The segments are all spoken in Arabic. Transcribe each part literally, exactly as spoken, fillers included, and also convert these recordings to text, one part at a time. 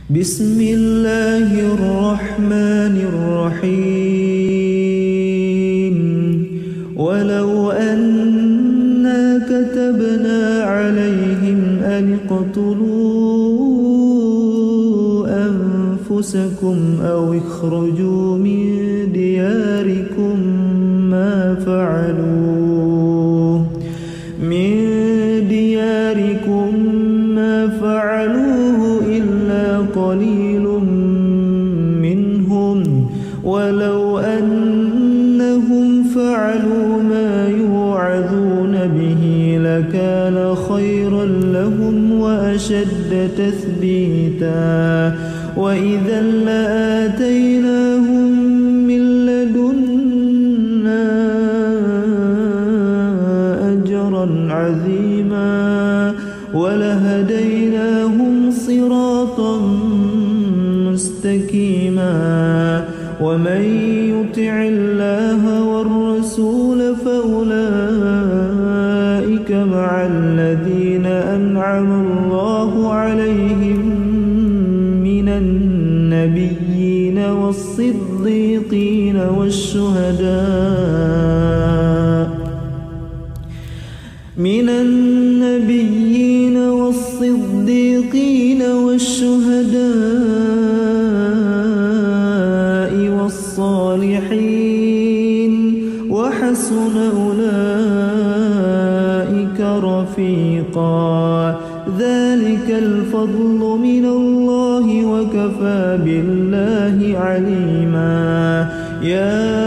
بسم الله الرحمن الرحيم ولو أنا كتبنا عليهم أن اقتلوا أنفسكم أو اخرجوا من دياركم ما فعلوه من دياركم ما فعلوه إلا قليل منهم ولو أنهم فعلوا ما يوعظون به لكان خيرا لهم وأشد تثبيتا وإذا لآتيناهم من لدنا أجرا عظيما ولهديناهم صراطا مستقيما ومن يطع الله والرسول فأولئك مع الذين أنعم الله عليهم من النبيين والصديقين والشهداء من النبيين والصديقين والشهداء والصالحين وحسن أولئك رفيقا ذلك الفضل من الله وكفى بالله عليما يا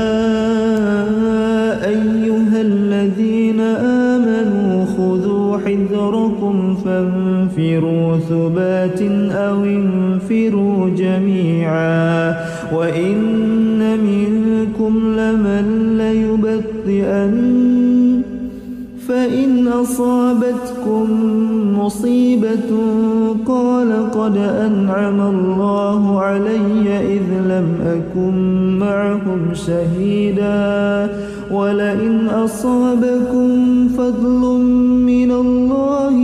أيها الذين آمنوا خذوا حذركم فانفروا ثبات أو انفروا جميعا وإن منكم لمن ليبطئن فإن أصابتكم مصيبة قال قد أنعم الله علي إذ لم أكن معهم شهيدا ولئن أصابكم فضل من الله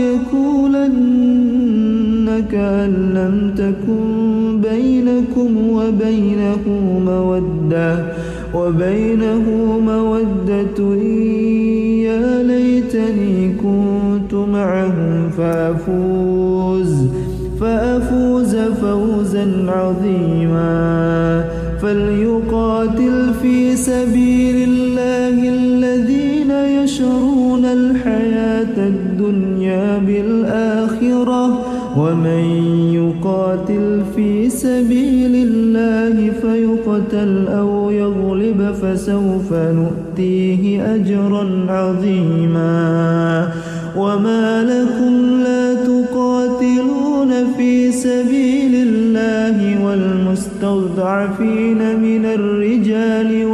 ليقولن كأن لم تكن بينكم وبينه مودة وبينه مودة يا ليتني كنت معهم فأفوز فأفوز فوزا عظيما فليقاتل في سبيل الله الذين يشرون الحياة الدنيا بالآخرة ومن يقاتل في سبيل الله فيقتل أو يغلب فسوف نؤتيه أجرا عظيما وما لكم لا تقاتلون في سبيل الله والمستضعفين من الرجال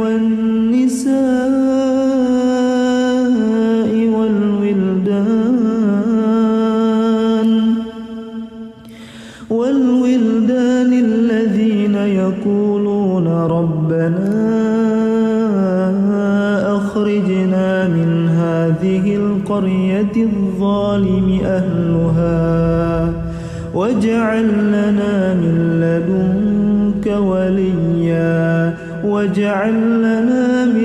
والنساء والولدان والولدان الذين يقولون ربنا أخرجنا من هذه القرية الظالم أهلها واجعل لنا من لدنك وليا واجعل لنا من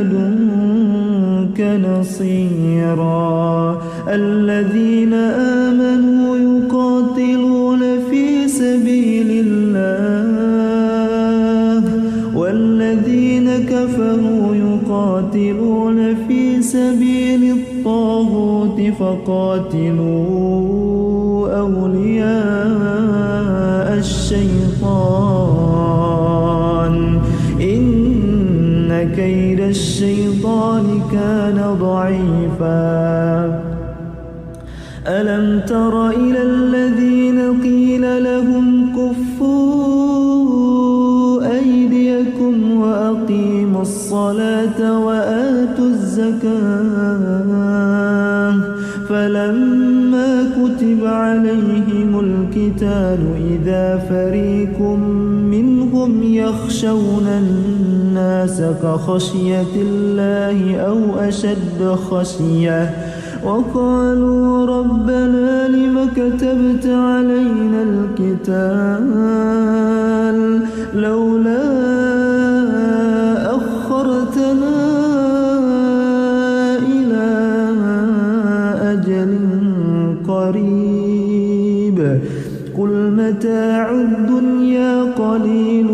لدنك نصيرا الذين آمنوا يقاتلون في سبيل الله والذين كفروا يقاتلون في سبيل الطاغوت فقاتلوا أولياء الشيطان إن كيد الشيطان كان ضعيفا ألم تر إلى الذين قيل لهم كفوا أيديكم وأقيموا الصلاة وآتوا الزكاة فلما كتب عليهم القتال إذا فريق منهم يخشون الناس كخشية الله أو أشد خشية وقالوا ربنا لم كتبت علينا القتال لولا أخرتنا إلى أجل قريب قل متاع الدنيا قليل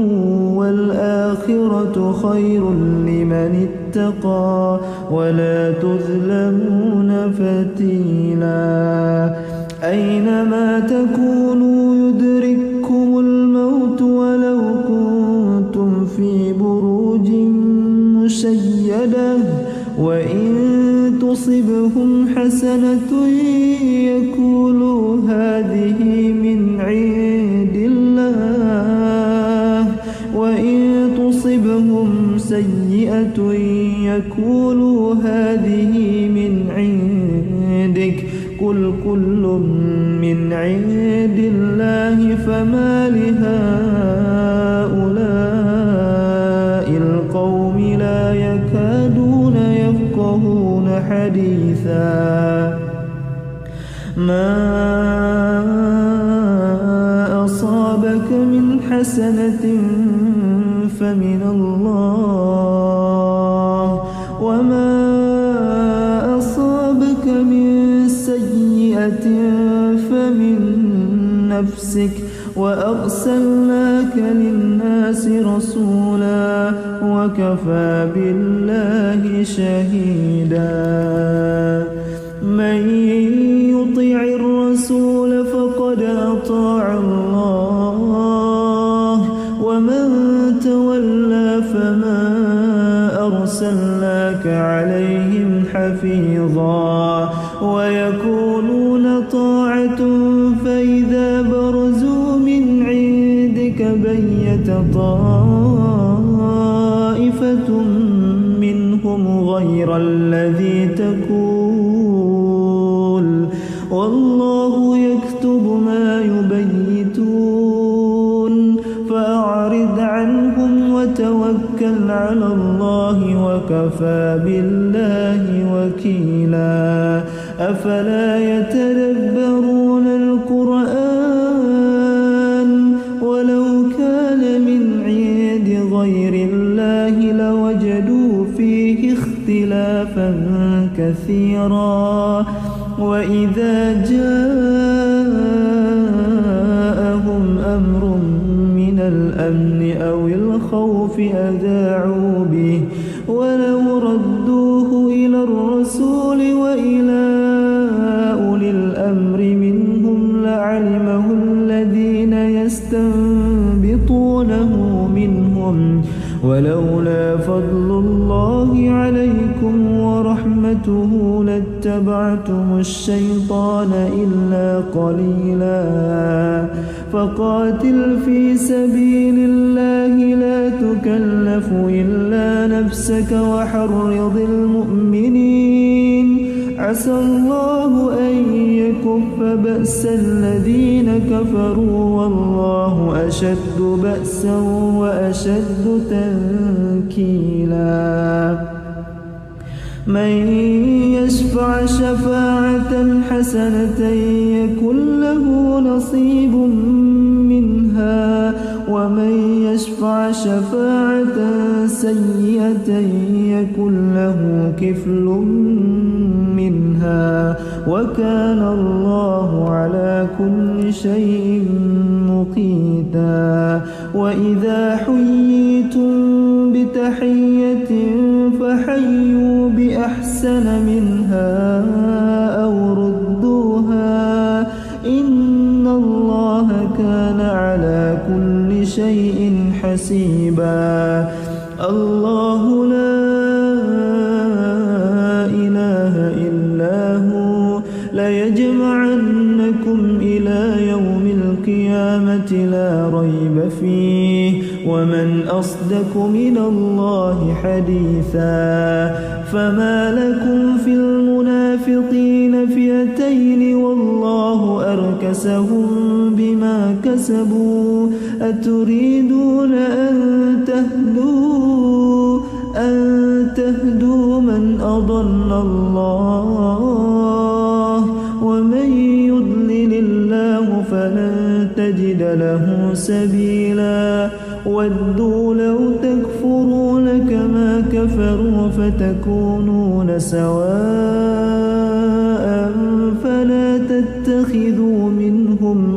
والآخرة خير لمن اتقى ولا تظلمون فتيلا أينما تكونوا يدرككم الموت ولو كنتم في بروج مشيدة وإن تصبهم حسنة يقولوا هذه من عند الله وإن تصبهم سيئة يقولوا هذه من عندك قل كل من عند الله فما لهؤلاء القوم لا يكادون يفقهون حديثا ما أصابك من حسنة فمن الله وما أصابك من سيئة فمن نفسك وأرسلناك للناس رسولا وكفى بالله شهيدا من يطع الرسول فقد أطاع الله ومن تولى فما أرسلناك عليهم حفيظا ويقولون طاعة فإذا برزوا من عندك بيت طائفة منهم غير الذي تقول والله يكتب ما يبيتون فأعرض عنهم وتوكل على الله وكفى بالله وكيلا أفلا يتدبرون القرآن ولو كان من عند غير الله لوجدوا فيه اختلافا كثيرا وإذا جاءهم أمر من الأمن أو الخوف أذاعوا به ولو ردوه إلى الرسول وإلى أولي الأمر منهم لعلمه الذين يستنبطونه منهم ولولا فضل الله عليكم ورحمته لاتبعتم الشيطان إلا قليلا فقاتل في سبيل الله لا تكلف إلا نفسك وحرض المؤمنين عسى الله أن يكف بأس الذين كفروا والله أشد بأسا وأشد تنكيلا من يشفع شفاعة حسنة يكن له نصيب منها ومن يشفع شفاعة سيئة يكن له كفل منها وكان الله على كل شيء مقيتا وإذا حييتم بتحية فحيوا بأحسن منها أو ردوها إن الله كان على كل شيء حسيبا الله لا إله إلا هو ليجمعنكم إلى يوم القيامة لا ريب فيه ومن أصدق من الله حديثا فما لكم في المنافقين فئتين والله أركسهم بما كسبوا أتريدون أن تهدوا أن تهدوا من أضل الله ومن يضلل الله فلن تجد له سبيلا ودوا لو تكفرون كما كفروا فتكونون سواء فلا تتخذوا منهم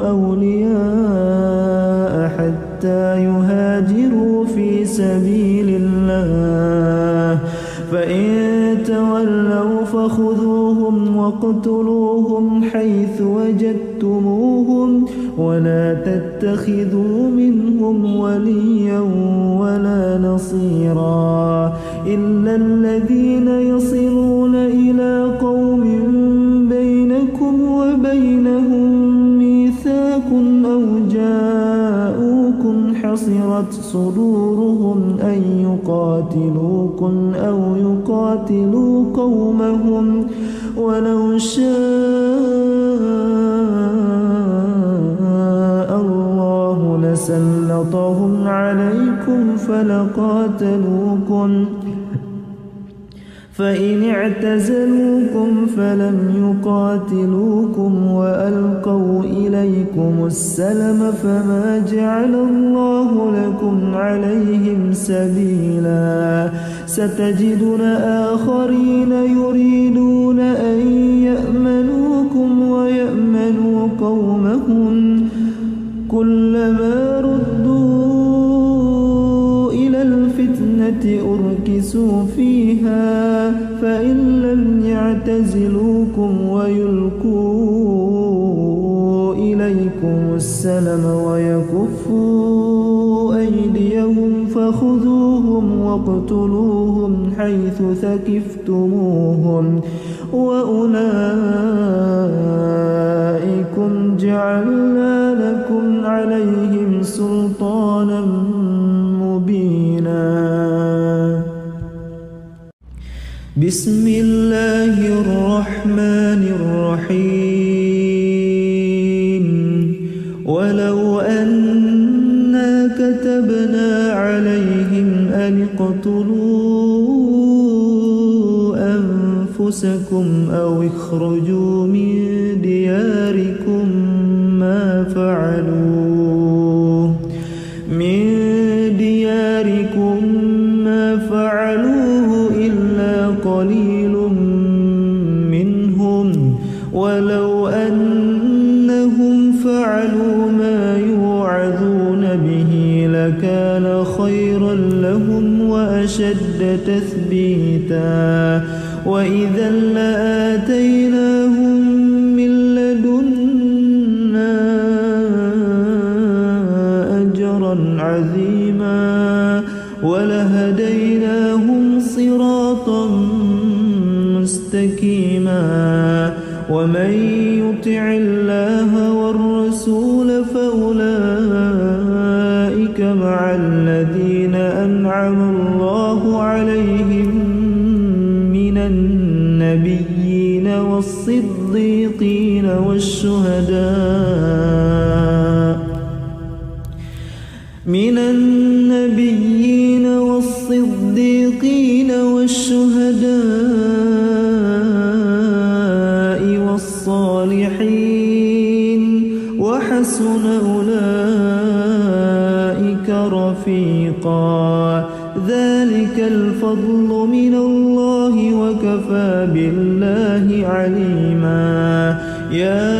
أولياء حتى يهاجروا في سبيل الله فإن تولوا فخذوهم واقتلوهم حيث وجدتموهم ولا تتخذوا منهم وليا ولا نصيرا إلا الذين يصلون إلى قوم بينكم وبينهم ميثاق أو جاءوكم حصرت صدورهم أن يقاتلوكم أو يقاتلوا قومهم ولو شاء الله لسلطهم عليكم فلقاتلوكم فإن اعتزلوكم فلم يقاتلوكم وألقوا إليكم السلم فما جعل الله لكم عليهم سبيلا ستجدون آخرين يريدون أن يأمنوكم ويأمنوا قومهم كلما ردوا إلى الفتنة أركسوا فيها فإن لم يعتزلوكم ويلقوا إليكم السلم ويكفوا أيديهم فخذوهم واقتلوهم حيث ثقفتموهم وأولئكم جعلنا لكم عليهم سلطانا مبينا. بسم الله الرحمن الرحيم ولو أنا كتبنا عليهم أن اقتلوا أنفسكم أو اخرجوا من دياركم ما فعلوه من دياركم ما فعلوه إلا قليل منهم ولو أنهم فعلوا ما يوعظون به لكان خيرا لهم وأشد تثبيتا وإذا لآتيناهم من لدنا أجرا عظيما ولهديناهم صراطا مستقيما ومن يطع الله والرسول فأولئك مع الذين أنعم الله عليهم من النبيين والصديقين والشهداء من النبيين والصديقين والشهداء والصالحين وحسن أولئك رفيقا ذلك الفضل من الله وكفى بالله عليما. يا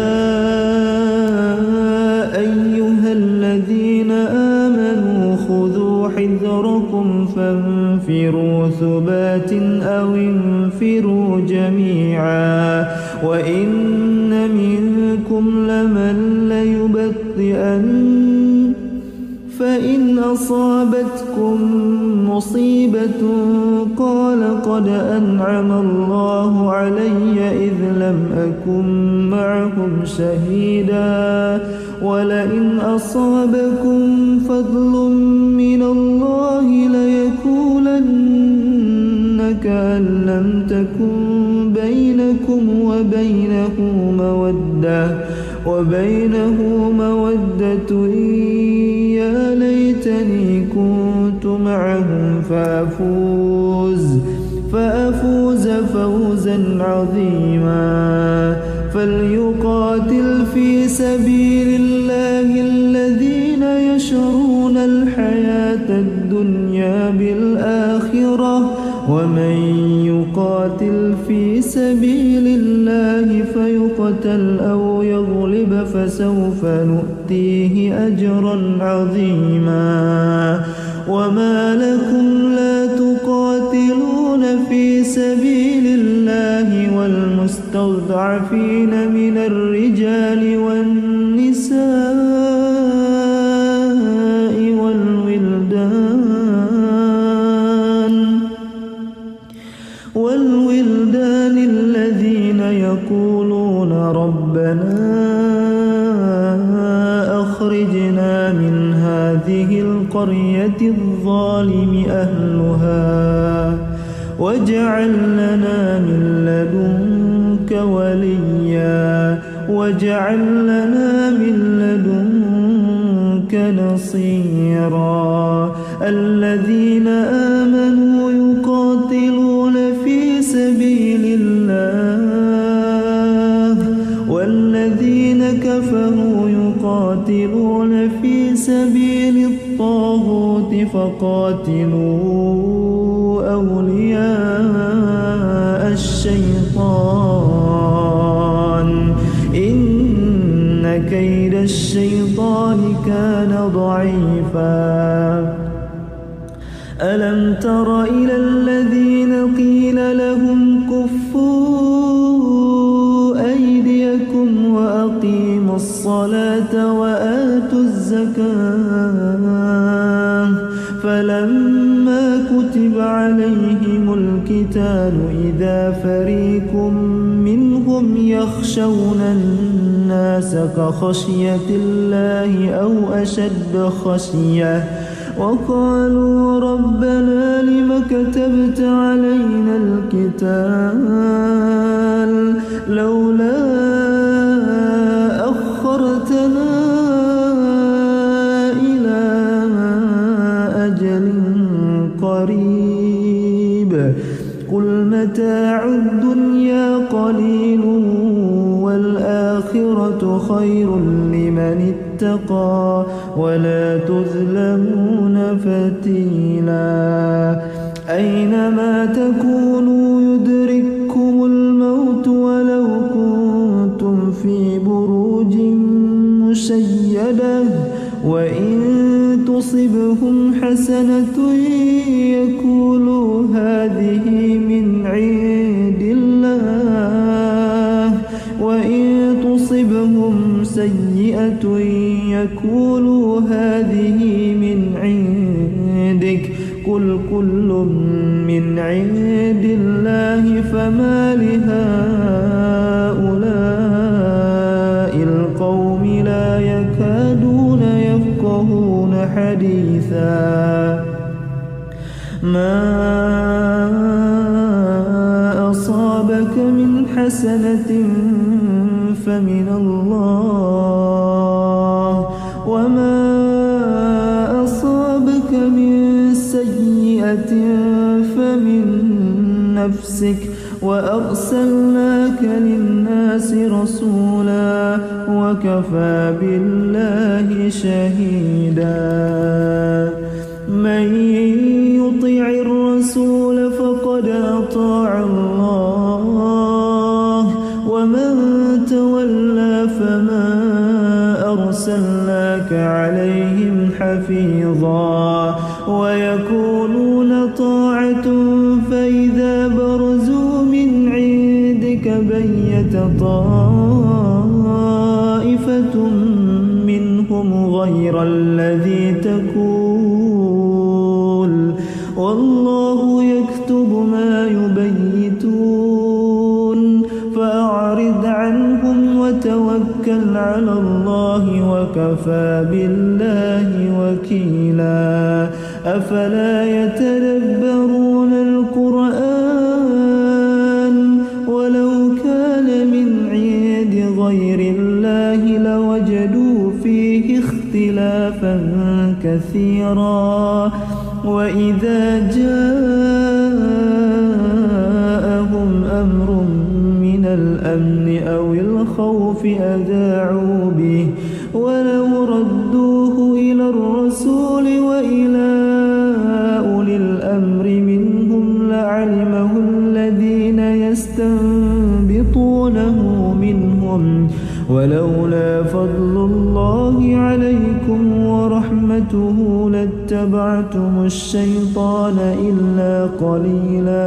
أيها الذين آمنوا خذوا حذركم فانفروا ثبات أو انفروا جميعا وإن منكم لمن ليبطئن فإن أصابتكم مصيبة قال قد أنعم الله علي إذ لم أكن معهم شهيدا ولئن أصابكم فضل من الله ليقولن كأن لم تكن بينكم وبينه مودة وبينه مودة يا ليتني كنت معهم فأفوز عظيما فليقاتل في سبيل الله الذين يشرون الحياة الدنيا بالآخرة ومن يقاتل في سبيل الله فيقتل أو يغلب فسوف نؤتيه أجرا عظيما وما لكم لا تقاتلون في سبيل الله والمستضعفين من الرجال والنساء والولدان والولدان الذين يقولون ربنا أخرجنا من هذه القرية الظالم أهلها واجعل لنا من لدنك وليا واجعل لنا من لدنك نصيرا الذين آمنوا يقاتلون في سبيل الله والذين كفروا يقاتلون في سبيل الطاغوت فقاتلوا أولياء الشيطان إن كيد الشيطان كان ضعيفا ألم تر إلى الذين قيل لهم كفوا أيديكم وأقيموا الصلاة وآتوا الزكاة فلما كتب عليهم القتال إذا فريق منهم يخشون الناس كخشية الله أو أشد خشية وقالوا ربنا لم كتبت علينا القتال لولا أخرتنا إلى أجل قريب قل متاع الدنيا قليل والآخرة خير لمن اتقى ولا تظلمون فتيلا أينما تكونوا يدرككم الموت ولو كنتم في بروج مشيدة وإن تصبهم حسنة يقولوا هذه من عند الله وإن تصبهم سيئة يقولوا هذه من عندك قل كل من عند الله فما لهؤلاء القوم لا يكادون يفقهون حديثا ما أصابك من حسنة فمن الله وما أصابك من سيئة فمن نفسك وأرسلناك للناس رسولا وكفى بالله شهيدا من يطع الرسول فقد أطاع الله ومن تولى فما أرسلناك عليهم حفيظا ويقولون طاعة فإذا برزوا من عندك بيت طائفة منهم غير الذي تقول والله يكتب ما يبيتون فأعرض عنهم وتوكل على الله وكفى بالله وكيلا أفلا يتدبرون القرآن ولو كان من عند غير الله لوجدوا فيه اختلافا كثيرا وإذا جاءهم جاءهم أمر من الأمن أو الخوف أذاعوا به ولو ردوه إلى الرسول وإلى أولي الأمر منهم لعلمه الذين يستنبطونه منهم ولولا فضل الله عليكم ورحمته لاتبعتم الشيطان إلا قليلا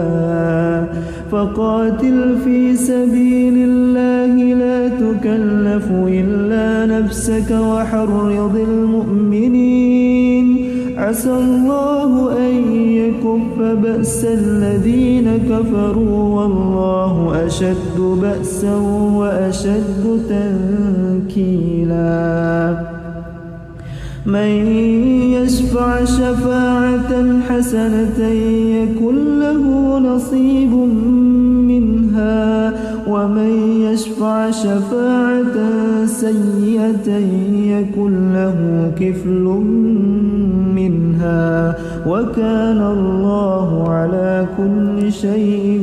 فقاتل في سبيل الله لا تكلف إلا نفسك وحرض المؤمنين عسى الله أن يكف بأس الذين كفروا والله أشد بأسا وأشد تنكيلا من يشفع شفاعة حسنة يكن له نصيب منها ومن يشفع شفاعة سيئة يكن له كفل منها وكان الله على كل شيء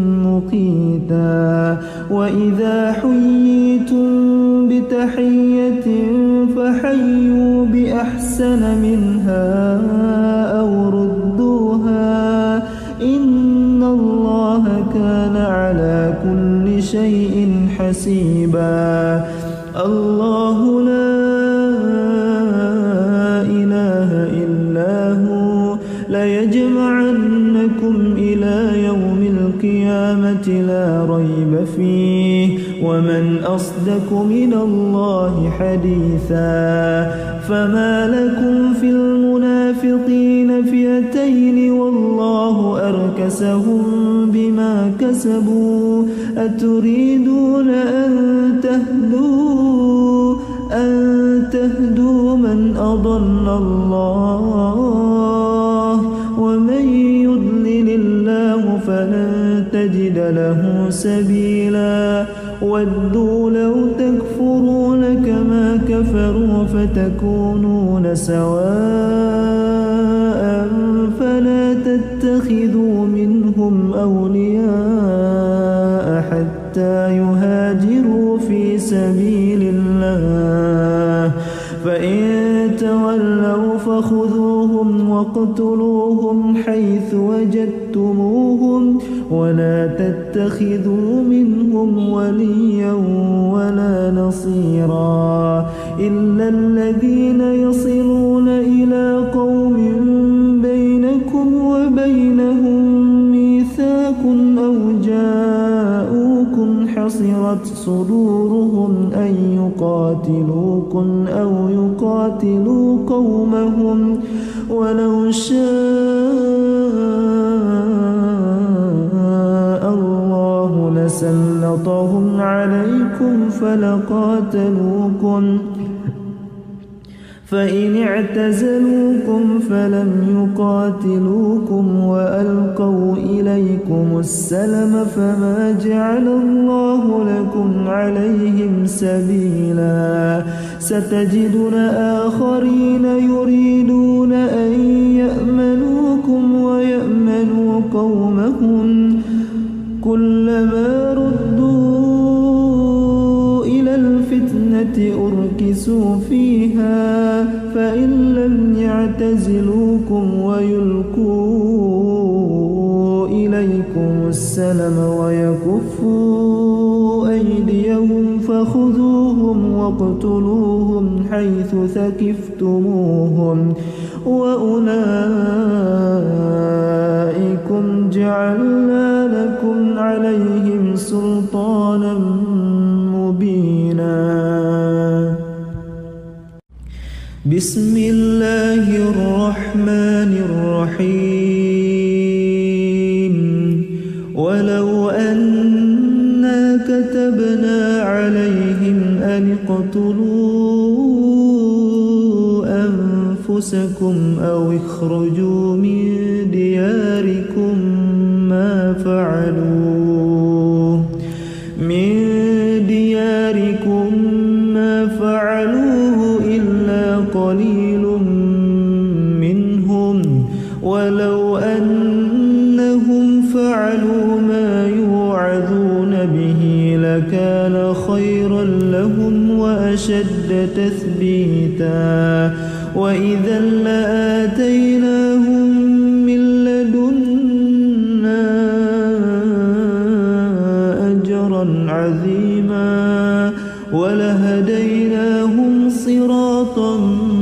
مقيتا وإذا حييتم بتحية فحيوا بأحسن منها أو ردوها إن الله كان على كل شيء حسيبا الله لا إله إلا هو ليجمعنكم إلى يوم القيامة لا ريب فيه ومن أصدق من الله حديثا فما لكم في المنافقين فئتين والله أركسهم بما كسبوا أتريدون أن تهدوا أن تهدوا من أضل الله ومن يضلل الله فلن تجد له سبيلا ودوا لو تكفرون كما كفروا فتكونون سواء فلا تتخذوا منهم أولياء حتى يهاجروا في سبيل الله فإن تولوا فخذوهم واقتلوهم حيث وجدتموهم ولا تتخذوا منهم وليا ولا نصيرا إلا الذين يصلون إلى قوم بينكم وبينهم ميثاق أو جاءوكم حصرت صدورهم أن يقاتلوكم أو يقاتلوا قومهم ولو شاء الله لسلطهم عليكم فلقاتلوكم فإن اعتزلوكم فلم يقاتلوكم وألقوا إليكم السلم فما جعل الله لكم عليهم سبيلا ستجدون آخرين يريدون أن يأمنوكم ويأمنوا قومهم كلما ردوا إلى الفتنة أركسوا فيها فإن لم يعتزلوكم ويلقوا إليكم السلم ويكفوا أيديهم فخذوهم واقتلوهم حيث ثقفتموهم وأولئكم جعلنا لكم عليهم سلطانا مبينا بسم الله الرحمن الرحيم ولو أنا كتبنا عليهم أن اقتلوا أنفسكم أو اخرجوا من دياركم ما فعلوه من دياركم ما فعلوه إلا قليل منهم ولو أنهم فعلوا ما يوعظون أشد تثبيتا وإذا لآتيناهم من لدنا أجرا عظيما ولهديناهم صراطا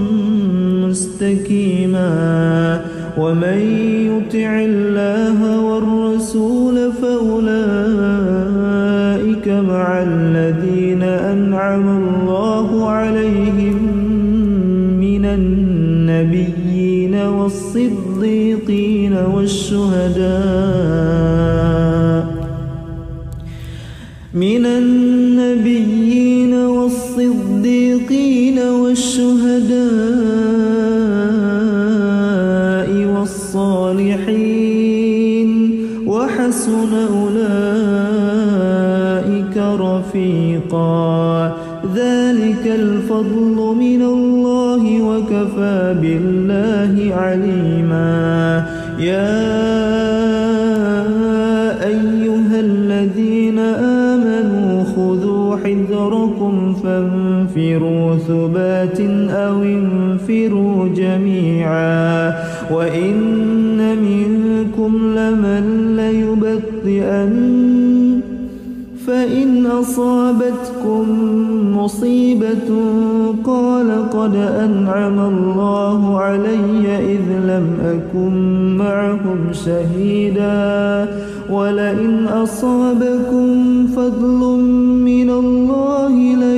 مستقيما ومن يطع الله والرسول فأولئك مع الذين أنعم الله عليهم من النبيين والصديقين والشهداء من النبيين والصديقين والشهداء والصالحين وحسن أولئك رفيقا ذلك الفضل من الله وكفى بالله عليما يا أيها الذين آمنوا خذوا حذركم فانفروا ثبات أو انفروا جميعا وإن منكم لمن ليبطئن فإن أصابتكم مصيبة قال قد أنعم الله علي إذ لم أكن معهم شهيدا ولئن أصابكم فضل من الله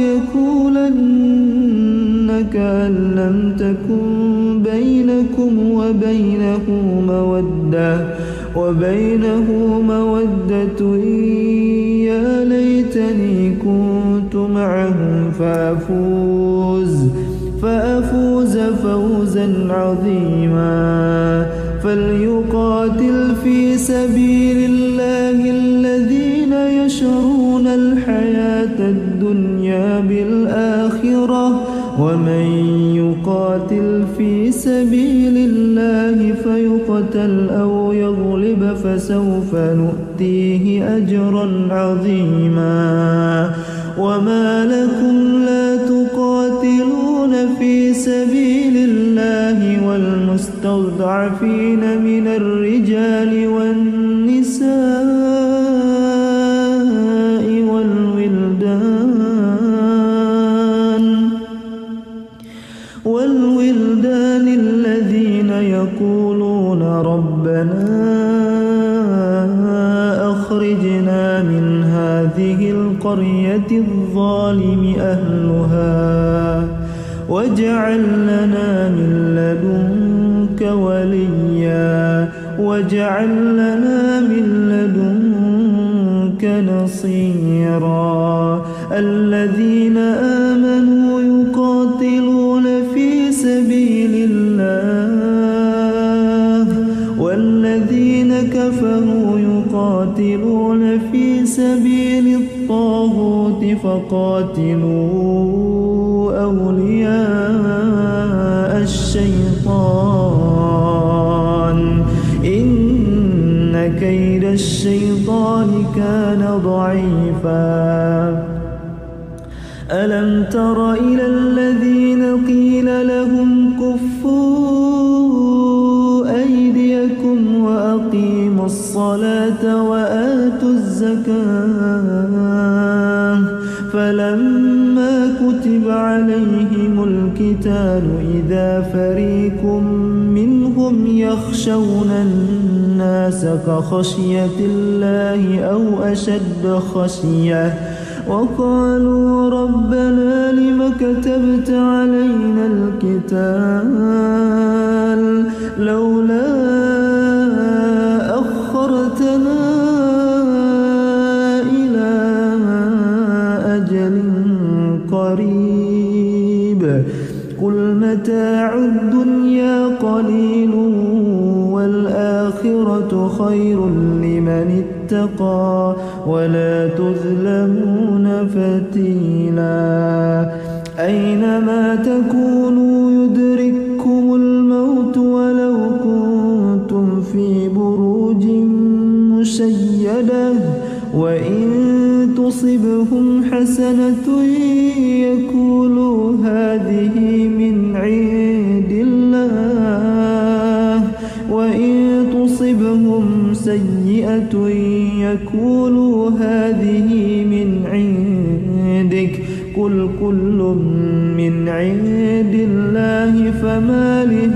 ليقولن كأن لم تكن بينكم وبينه مودة وبينه مودة يا ليتني كنت معهم فأفوز فأفوز فوزا عظيما فليقاتل في سبيل الله الذين يشرون الحياة الدنيا بالآخرة ومن يقاتل في سبيل الله فيقتل أو يغلب فسوف نؤتيه أجرا عظيما وما لكم لا تقاتلون في سبيل الله والمستضعفين من الرجال والنساء والولدان والولدان الذين يقولون ربنا أخرجنا من هذه القرية الظالم أهلها واجعل لنا من لدنك وليا واجعل لنا من لدنك نصيرا الذين آمنوا يقاتلون في سبيل الله والذين كفروا يقاتلون في سبيل الطاغوت فقاتلوا أولياء الشيطان إن كيد الشيطان كان ضعيفا ألم تر إلى الذين قيل لهم كفوا أيديكم وأقيموا الصلاة وآتوا الزكاة فلما كتب عليهم القتال إذا فريق منهم يخشون الناس كخشية الله أو أشد خشية وقالوا ربنا لم كتبت علينا القتال لولا أخرتنا إلى أجل قريب قل متاع الدنيا قليل والآخرة خير لمن اتقى ولا تظلمون فتيلا أينما تكونوا يدرككم الموت ولو كنتم في بروج مشيدة وإن تصبهم حسنة حسنة يقولوا هذه من عند الله وإن تصبهم سيئة يقولوا هذه من عندك قل كل من عند الله فما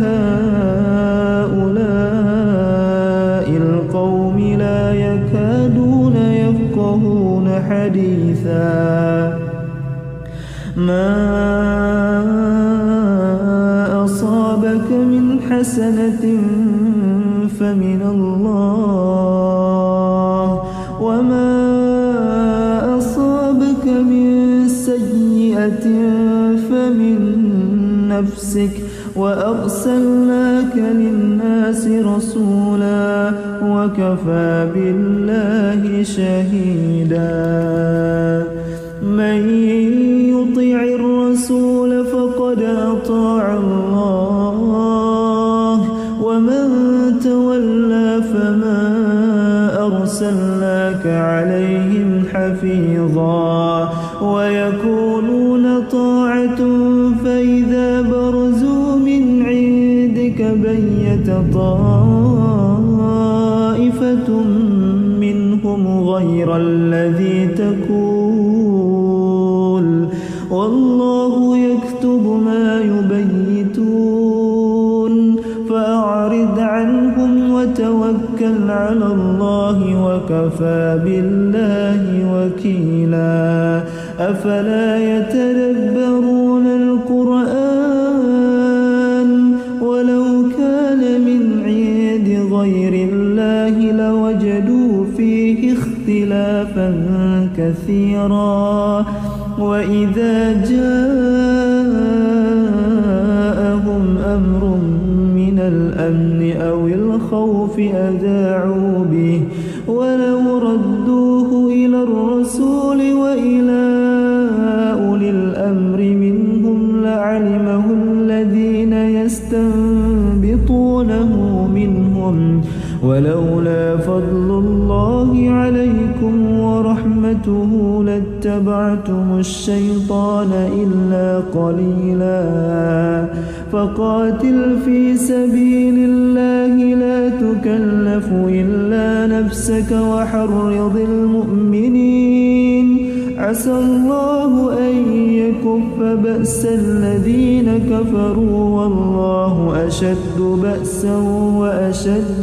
لهؤلاء القوم لا يكادون يفقهون حديثا ما أصابك من حسنة فمن الله وما أصابك من سيئة فمن نفسك وأرسلناك للناس رسولا وكفى بالله شهيدا من يطع الرسول فقد أطاع الله ومن تولى فما أرسلناك عليهم حفيظا ويقولون طاعة فإذا برزوا من عندك بيت طائفة منهم غير الذي تقول والله يكتب ما يبيتون فأعرض عنهم وتوكل على الله وكفى بالله وكيلا أفلا يتدبرون القرآن ولو كان من عند غير الله لوجدوا فيه اختلافا كثيرا وإذا جاءهم أمر من الأمن أو الخوف أذاعوا به ولو ردوه إلى الرسول وإلى أولي الأمر منهم لعلمه الذين يستنبطونه منهم ولولا فضل الله عليكم ورحمته لاتبعتم الشيطان إلا قليلا فقاتل في سبيل الله لا تكلف إلا نفسك وحرض المؤمنين عسى الله أن يكف بأس الذين كفروا والله أشد بأسا وأشد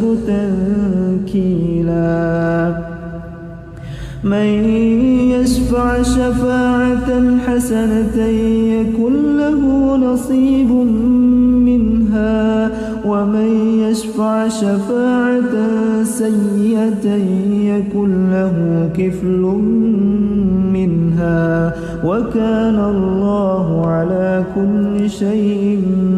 تنكيلا من يشفع شفاعة حسنة يكن له نصيب منها ومن يشفع شفاعة سيئة يكن له كفل منها وكان الله على كل شيء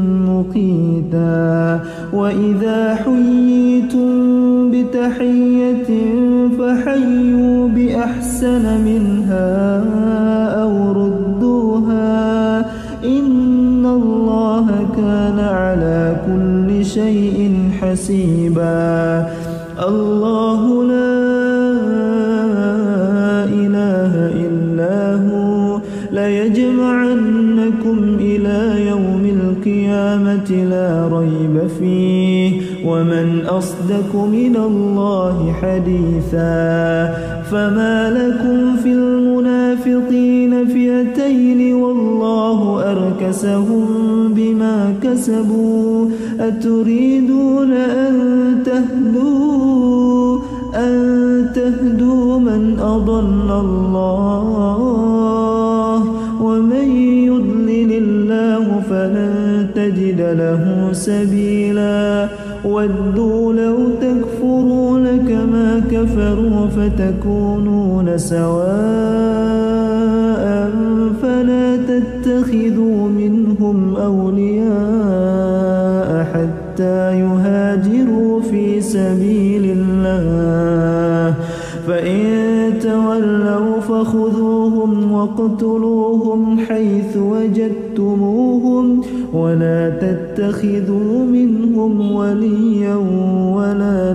مقيتا وإذا حييتم بتحية فحيوا بأحسن منها أو ردوها إن الله كان على كل شيء حسيبا الله لا إله إلا هو ليجمعنكم إلى يوم القيامة لا ريب فيه ومن أصدق من الله حديثا فما لكم في المنافقين فئتين والله أركسهم بما كسبوا أتريدون أن تهدوا أن تهدوا من أضل الله ومن يضلل الله فلن تجد له سبيلا ودوا لو تكفرون كما كفروا فتكونون سواء فلا تتخذوا منهم أولياء حتى يهاجروا في سبيل الله فإن تولوا فخذوهم واقتلوهم حيث وجدتموهم ولا تتخذوا منهم وليا ولا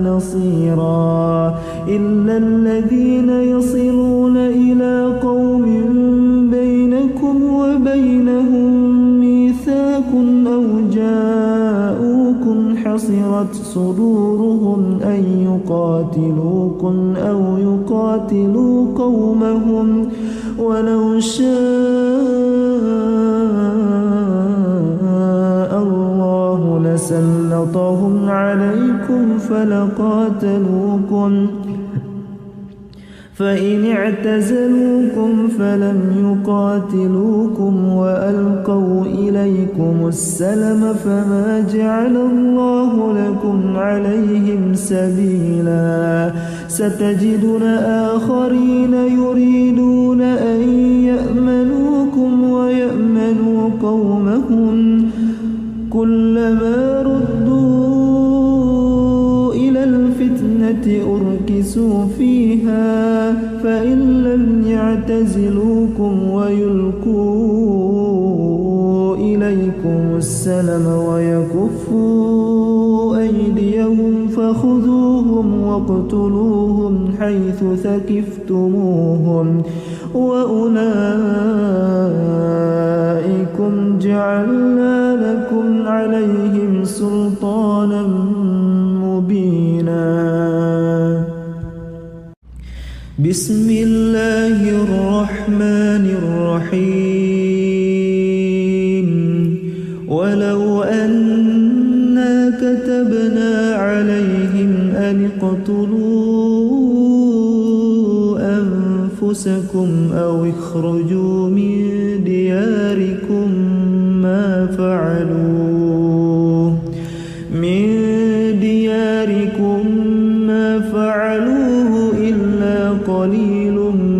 نصيرا إلا الذين يصلون إلى قوم حصرت صدورهم أن يقاتلوكم أو يقاتلوا قومهم ولو شاء الله لسلطهم عليكم فلقاتلوكم فإن اعتزلوكم فلم يقاتلوكم وألقوا إليكم السلم فما جعل الله لكم عليهم سبيلا ستجدون آخرين يريدون أن يأمنوكم ويأمنوا قومهم كلما ردوا إلى الفتنة أركسوا فيها فإن لم يعتزلوكم ويلقوا إليكم السلم ويكفوا أيديهم فخذوهم واقتلوهم حيث ثقفتموهم وأولئكم جعلنا لكم عليهم سلطانا مبينا. بسم الله الرحمن الرحيم ولو أنا كتبنا عليهم أن اقتلوا أنفسكم أو اخرجوا من دياركم ما فعلوه من دياركم ما فعلوه إلا قليل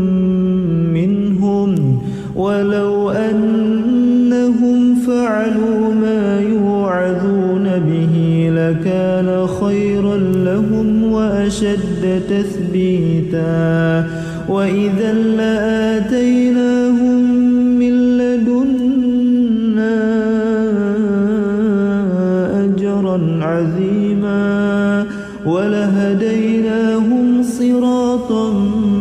منهم ولو أنهم فعلوا ما يوعظون به لكان خيرا لهم وأشد تثبيتا وإذا لآتيناهم من لدنا أجرا عظيما ولهديناهم صراطا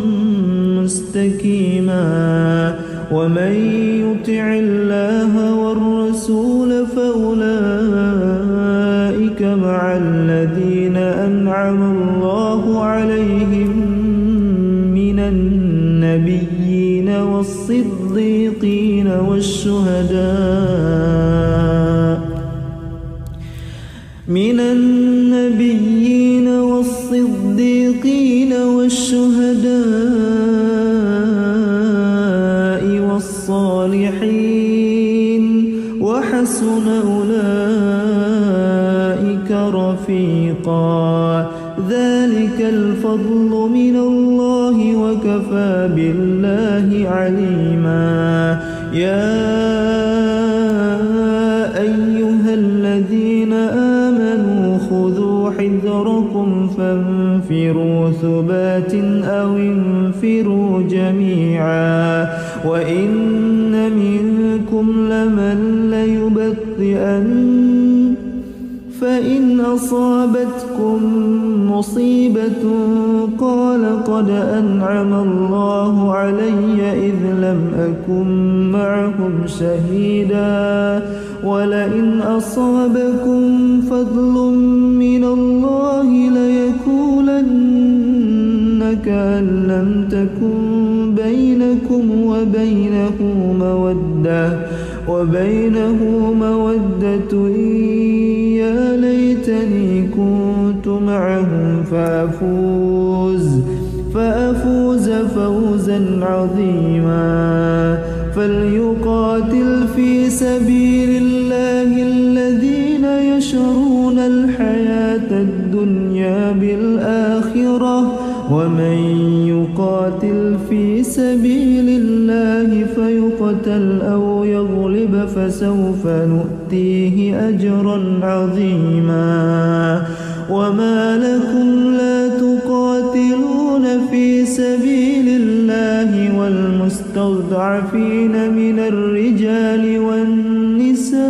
مستقيما ومن يطع الله والرسول فأولئك مع الذين أنعم الله عليهم من النبيين والصديقين والشهداء من النبيين والصديقين والشهداء والصالحين وحسن أولئك رفيقا ذلك الفضل من الله وكفى بالله عليما. يا أيها الذين آمنوا خذوا حذركم فانفروا ثبات أو انفروا جميعا وإن منكم لمن ليبطئن فإن أصابتكم مصيبة قال قد أنعم الله علي إذ لم أكن معهم شهيدا ولئن أصابكم فضل من الله ليقولن كأن لم تكن بينكم وبينه مودة وبينه مودة يا ليتني كنت معهم فأفوز فأفوز فوزا عظيما. فليقاتل في سبيل الله الذين يشرون الحياة الدنيا بالآخرة ومن يقاتل في سبيل الله فيقتل أو يغلب فسوف نؤتيه أجرا عظيما. وما لكم لا تقاتلون في سبيل الله والمستضعفين من الرجال والنساء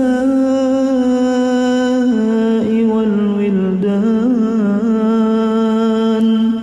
والولدان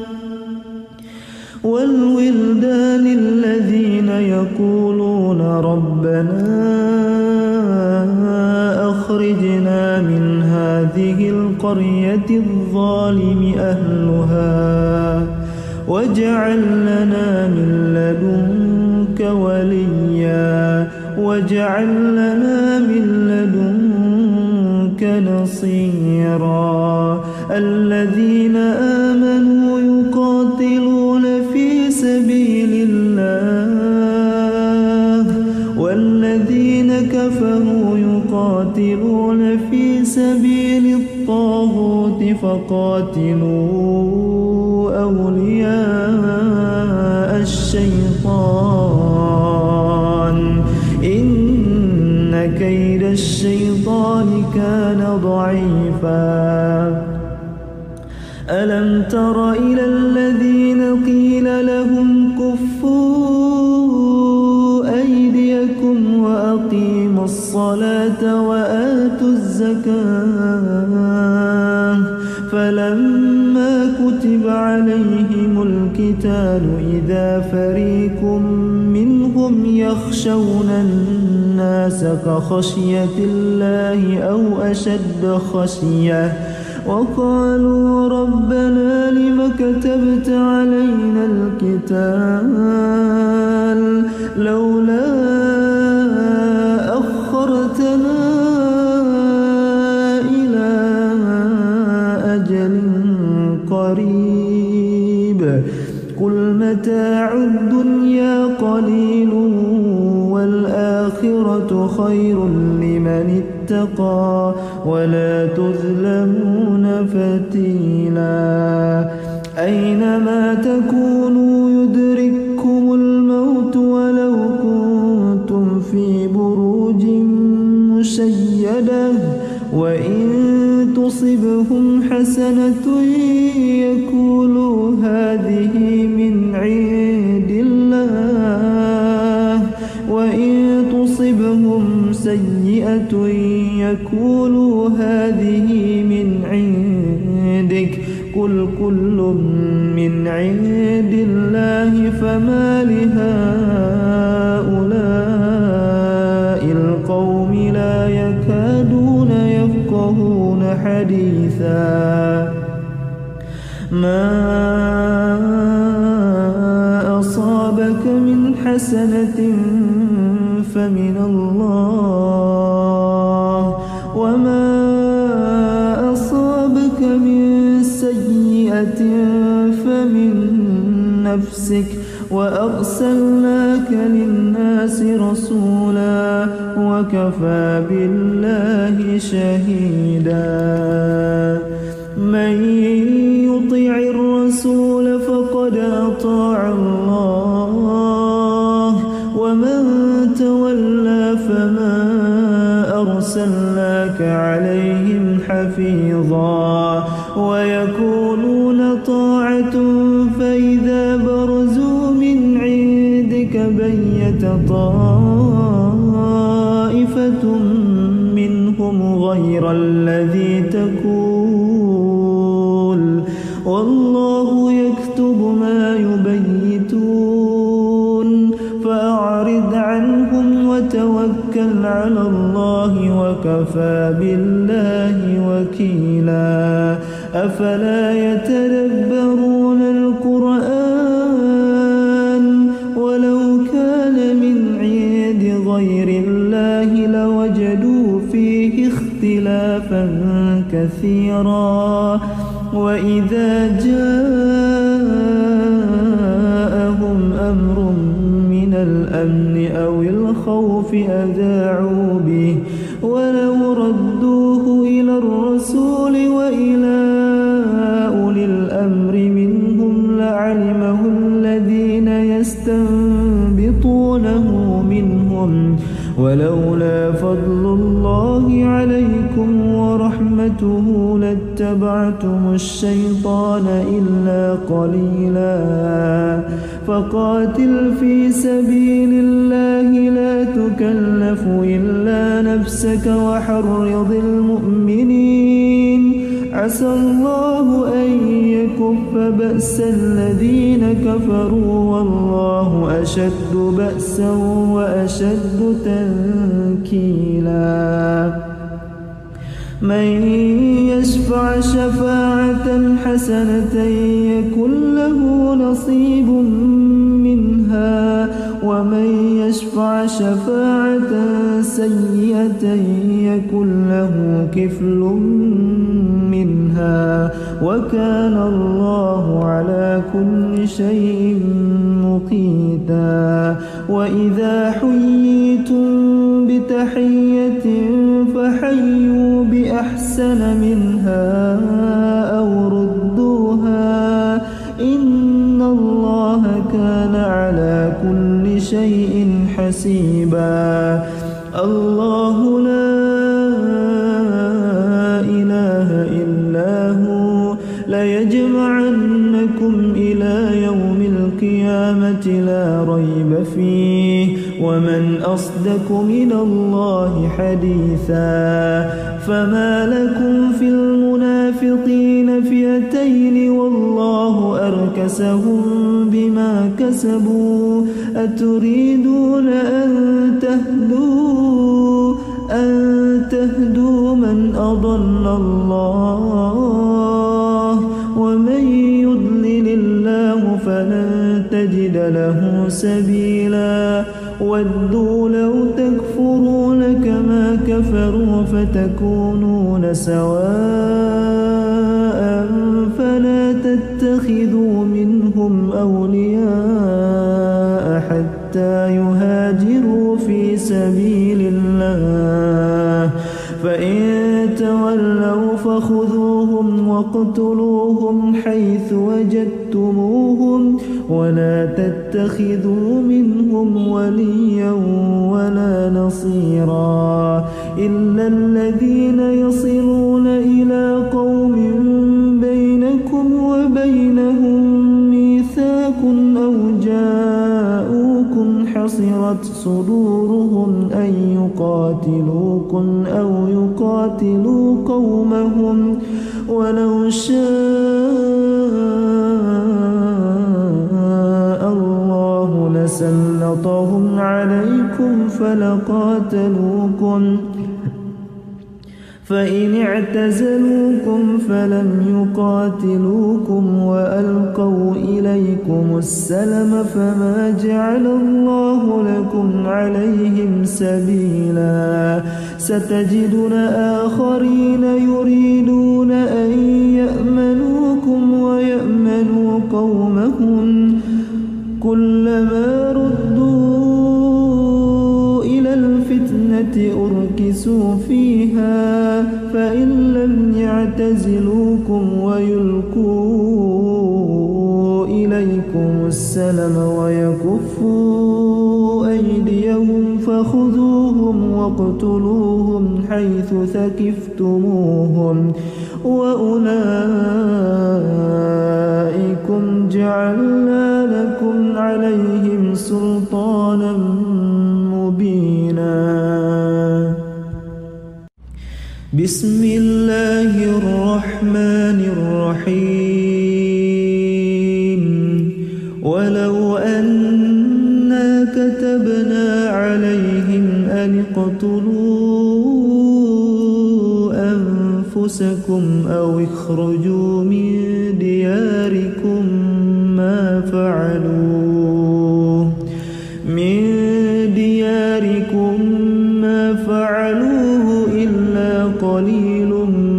والولدان الذين يقولون ربنا أخرجنا أخرجنا من هذه القرية الظالم أهلها واجعل لنا من لدنك وليا واجعل لنا من لدنك نصيرا. الذين آمنوا يقاتلون في سبيل الله والذين كفروا يقاتلون في سبيل الطاغوت فقاتلوا أولياء الشيطان إن كيد الشيطان كان ضعيفا. ألم تر إلى الذين قيل لهم كفوا أيديكم وأقيموا الصلاة وآتوا الزكاة فلما كتب عليهم القتال إذا فريق منهم يخشون الناس كخشية الله أو أشد خشية وقالوا ربنا لم كتبت علينا القتال لولا أخرتنا إلى أجل قريب قل متاع الدنيا قليل والآخرة خير لمن اتقى ولا تظلمون فتيلا. أينما تكونوا يدرككم الموت ولو كنتم في بروج مشيدة وإن تصبهم حسنة يقولوا هذه من عند الله وإن تصبهم سيئة يقولوا هذه من عندك قل كل من عند الله فما لهؤلاء القوم لا يكادون يفقهون حديثا. ما أصابك من حسنة فمن الله وما أصابك من سيئة فمن نفسك وأرسلناك للناس رسولا وكفى بالله شهيدا. من يطع الرسول فقد أطاع الله ومن تولى فما أرسلناك عليهم حفيظا ويقولون طاعة فإذا برزوا من عندك بيت طائفة منهم غير الذي تقول والله يكتب ما يبيتون فأعرض عنهم وتوكل على الله وكفى بالله وكيلا. أفلا يتدبرون القرآن ولو كان من عند غير الله لوجدوا فيه اختلافا كثيرا وإذا جاءهم أمر من الأمن أو الخوف أذاعوا به ولو ردوه إلى الرسول وإلى أولي الأمر منهم لعلمه الذين يستنبطونه منهم ولولا فضل الله عليكم ورحمته لاتبعتم الشيطان إلا قليلا. فقاتل في سبيل الله لا تكلف إلا نفسك وحرض المؤمنين عسى الله أن يكف بأس الذين كفروا والله أشد بأسا وأشد تنكيلا. من يشفع شفاعة حسنة يكن له نصيب منها ومن يشفع شفاعة سيئة يكن له كفل منها وكان الله على كل شيء مقيتا. وإذا حييتم بتحية فحيوا بأحسن منها أو ردوها إن الله كان على كل شيء حسيبا. الله لا إله إلا هو ليجمعنكم إلى يوم القيامة لا ريب فيه ومن أصدق من الله حديثا. فما لكم في المنافقين فئتين والله أركسهم بما كسبوا أتريدون أن تهدوا أن تهدوا من أضل الله ومن يضلل الله فلن تجد له سبيلا. ودوا لو تكفرون كما كفروا فتكونون سواء فلا تتخذوا منهم أولياء حتى يهاجروا في سبيل الله فإن تولوا فخذوهم واقتلوهم حيث وجدتموهم ولا تتخذوا منهم وليا ولا نصيرا إلا الذين يصلون إلى قوم بينكم وبينهم ميثاق أو جاءوكم حصرت صدورهم أن يقاتلوكم أو يقاتلوا قومهم ولو شاء الله لسلطهم عليكم فلقاتلوكم فإن اعتزلوكم فلم يقاتلوكم وألقوا إليكم السلم فما جعل الله لكم عليهم سبيلا. ستجدون آخرين يريدون أن يأمنوكم ويأمنوا قومهم كلما ردوا إلى الفتنة أركسوا فيها فإن لم يعتزلوكم ويلقوا إليكم السلم ويكفوا أيديهم فخذوهم واقتلوهم حيث ثقفتموهم وأولئكم جعلنا لكم عليهم سلطانا مبينا. بسم الله الرحمن الرحيم. ولو أنا كتبنا عليهم أن اقتلوا أنفسكم أو اخرجوا من دياركم ما فعلوه من دياركم ما فعلوه إلا قليل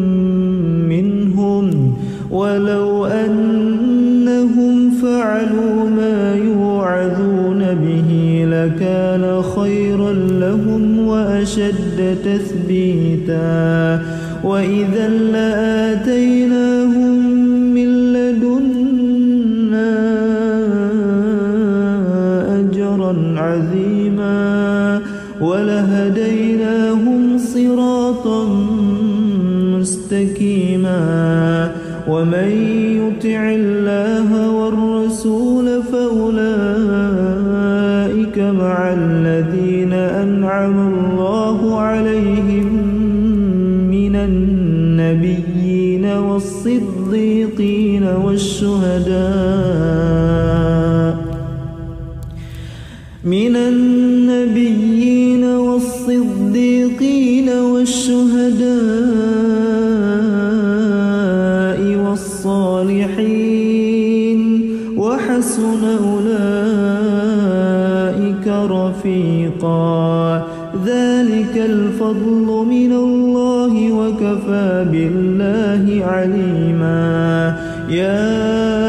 منهم ولو أنهم فعلوا ما يوعظون به لكان خيرا لهم وأشد تثبيتا وإذا لآتيناهم من لدنا أجرا عظيما ولهديناهم صراطا مستقيما. ومن يطع الله والرسول فأولئك مع الذين أنعم الله عليهم من النبيين والصديقين والشهداء من النبيين والصديقين والشهداء وحسن أولئك رفيقا ذلك الفضل من الله وكفى بالله عليما يا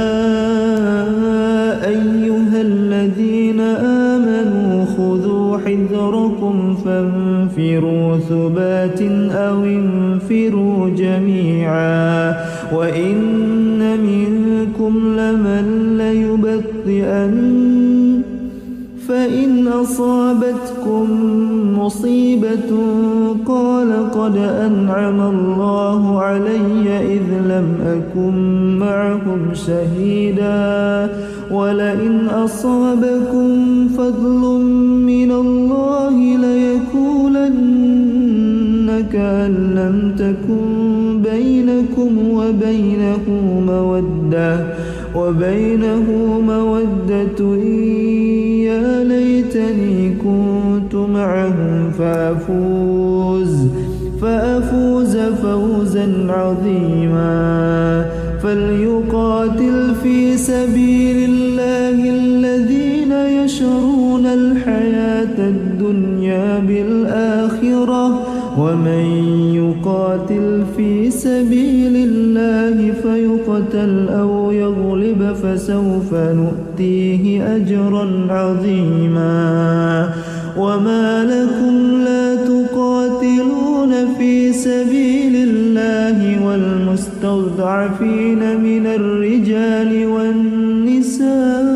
أيها الذين آمنوا خذوا حذركم فانفروا ثبات أو انفروا جميعا وإن منكم لمن ليبطئن فإن أصابتكم مصيبة قال قد أنعم الله علي إذ لم أكن معهم شهيدا ولئن أصابكم فضل من الله ليقولن كأن لم تكن بينكم وبينه مودة وبينه مودة يا ليتني كنت معهم فأفوز فأفوز فوزا عظيما فليقاتل في سبيل الله الذين يشرون الحياة الدنيا بالآخرة ومن يقاتل في سبيل الله فيقتل أو يغلب فسوف نؤتيه أجرا عظيما وما لكم لا تقاتلون في سبيل الله والمستضعفين من الرجال والنساء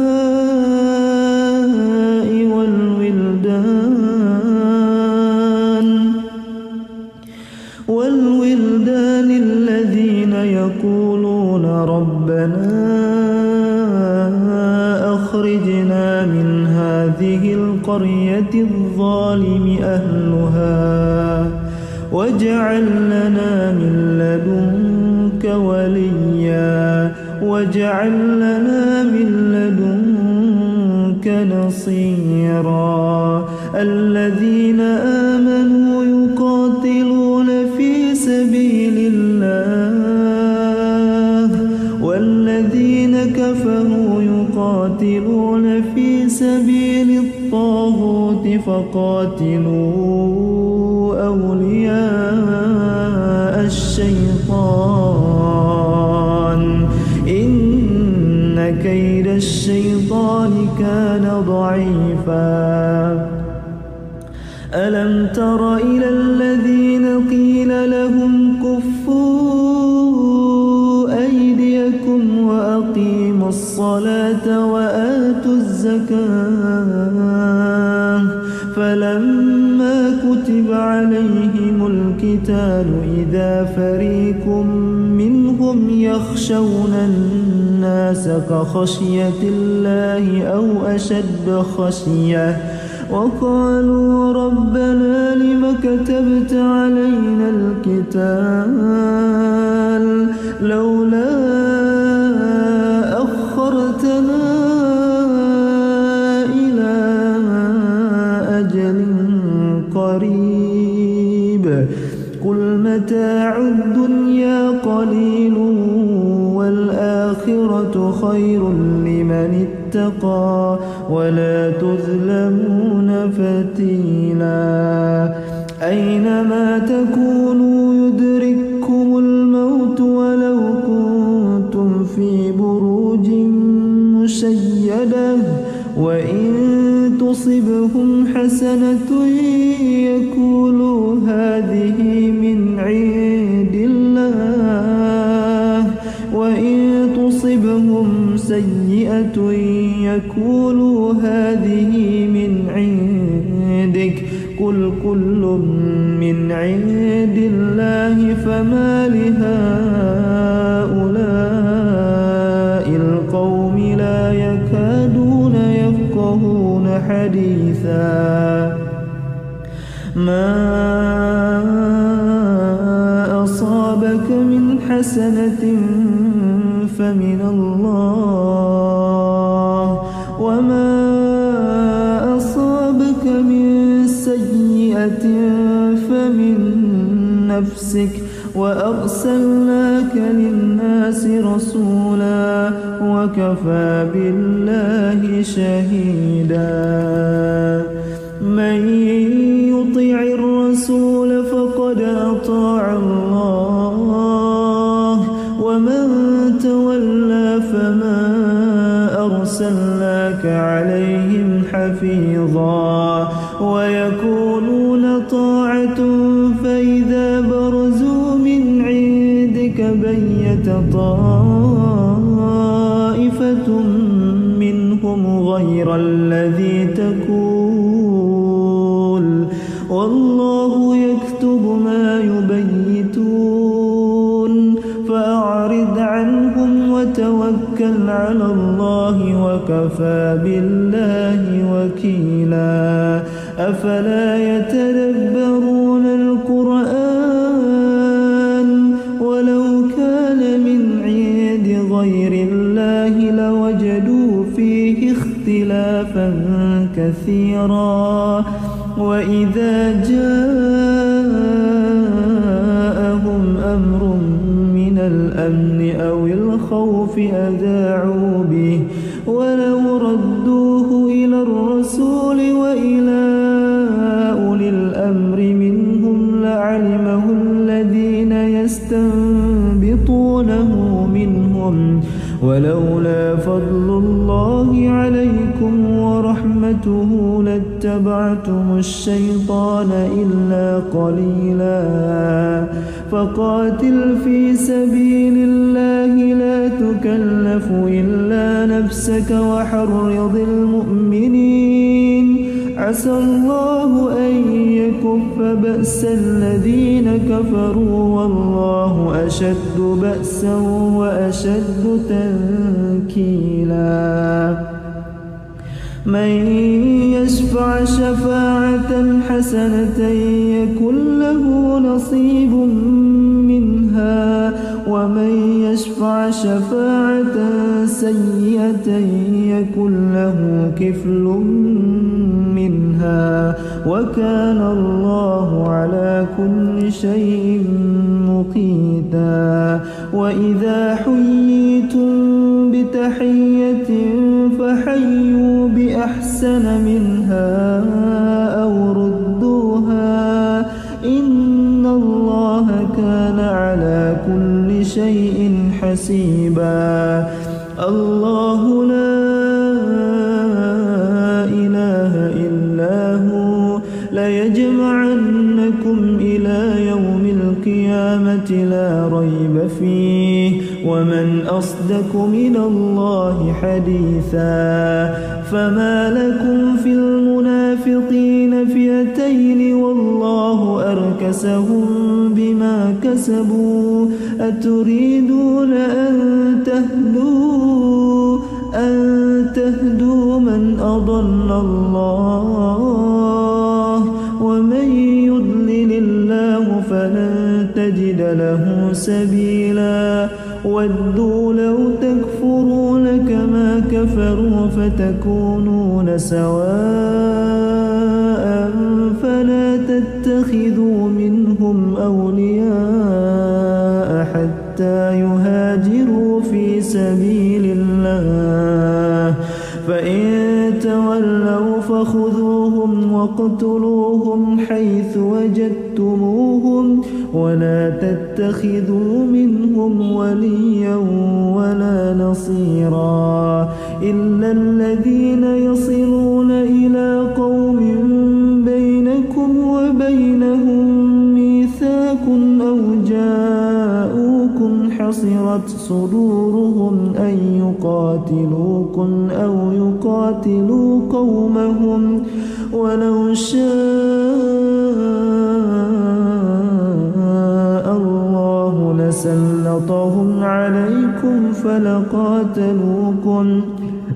والولدان والولدان الذين يقولون ربنا أخرجنا من هذه القرية الظالم أهلها واجعل لنا من لدنك وليا واجعل لنا من لدنك نصيرا الذين آمنوا يقاتلون في سبيل الله والذين كفروا يقاتلون في سبيل الطاغوت فقاتلوا أولياء الشيطان إن كيد الشيطان كان ضعيفا ألم تر إلى الذين قيل لهم كفوا أيديكم وأقيموا الصلاة وآتوا الزكاة فلما كتب عليهم القتال إذا فريق منهم يخشون الناس كخشية الله أو أشد خشية وقالوا ربنا لم كتبت علينا القتال لولا أخرتنا إلى أجل قريب قل متاع الدنيا قليل والآخرة خير لمن اتقى ولا تظلمون فتيلا أينما تكونوا يدرككم الموت ولو كنتم في بروج مشيدة وإن تصبهم حسنة يقولوا هذه من عند الله وإن تصبهم سيئة يقولوا هذه من عندك قل كل من عند الله فما لهؤلاء القوم لا يكادون يفقهون حديثا ما أصابك من حسنة فمن الله وما أصابك من سيئة فمن نفسك وأرسلناك للناس رسولا وكفى بالله شهيدا. من يطع الرسول فقد أطاع الله ومن تولى فما أرسلناك عليهم حفيظا. ويقولون طاعة فإذا برزوا من عندك بيت طائفة منهم غير الذي تقول والله يكتب ما يبيتون. فأعرض عنهم وتوكل على الله وكفى بالله وكيلا. أفلا يتدبرون القرآن ولو كان من عند غير الله لوجدوا فيه اختلافا كثيرا. وإذا جاءهم أمر من الأمن أو الخوف أذاعوا به ولو ردوه إلى الرسول وإلى أولي الأمر منهم لعلمه الذين يستنبطونه منهم ولولا فضل الله عليكم ورحمته لاتبعتم الشيطان إلا قليلا. فقاتل في سبيل الله لا تكلف إلا نفسك وحرض المؤمنين عسى الله أن يكف بأس الذين كفروا والله أشد بأسا وأشد تنكيلا. من يشفع شفاعة حسنة يكن له نصيب منها ومن يشفع شفاعة سيئة يكن له كفل منها وكان الله على كل شيء مقيتا. وإذا حييتم بتحية فحيوا بأحسن منها أو ردوها إن الله كان على كل شيء حسيبا. الله لا إله إلا هو ليجمعنكم إلى يوم القيامة لا ريب فيه ومن أصدق من الله حديثا. فما لكم في المنافقين فئتين والله أركسهم بما كسبوا أتريدون أن تهدوا أن تهدوا من أضل الله ومن يضلل الله فلن تجد له سبيلا. ودوا لو تكفرون كما كفروا فتكونون سواء فلا تتخذوا منهم أولياء حتى يهاجروا في سبيل الله فإن تولوا فخذوهم واقتلوهم حيث وجدتموهم ولا تتخذوا منهم وليا ولا نصيرا إلا الذين يصلون إلى قوم بينكم وبينهم ميثاق أو جاءوكم حصرت صدورهم أن يقاتلوكم أو يقاتلوا قومهم ولو شاء الله لسلطهم عليكم فلقاتلوكم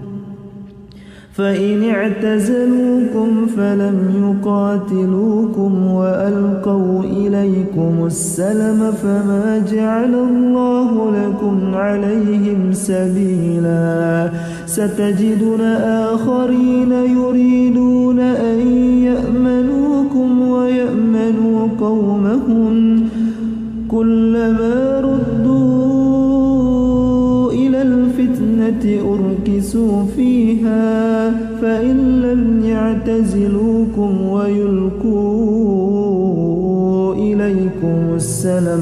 فإن اعتزلوكم فلم يقاتلوكم وألقوا إليكم السلم فما جعل الله لكم عليهم سبيلا ستجدون آخرين يريدون أن يأمنوكم ويأمنوا قومهم كلما ردوا إلى الفتنة أركسوا فيها فإن لم يعتزلوكم ويلقوا إليكم السلم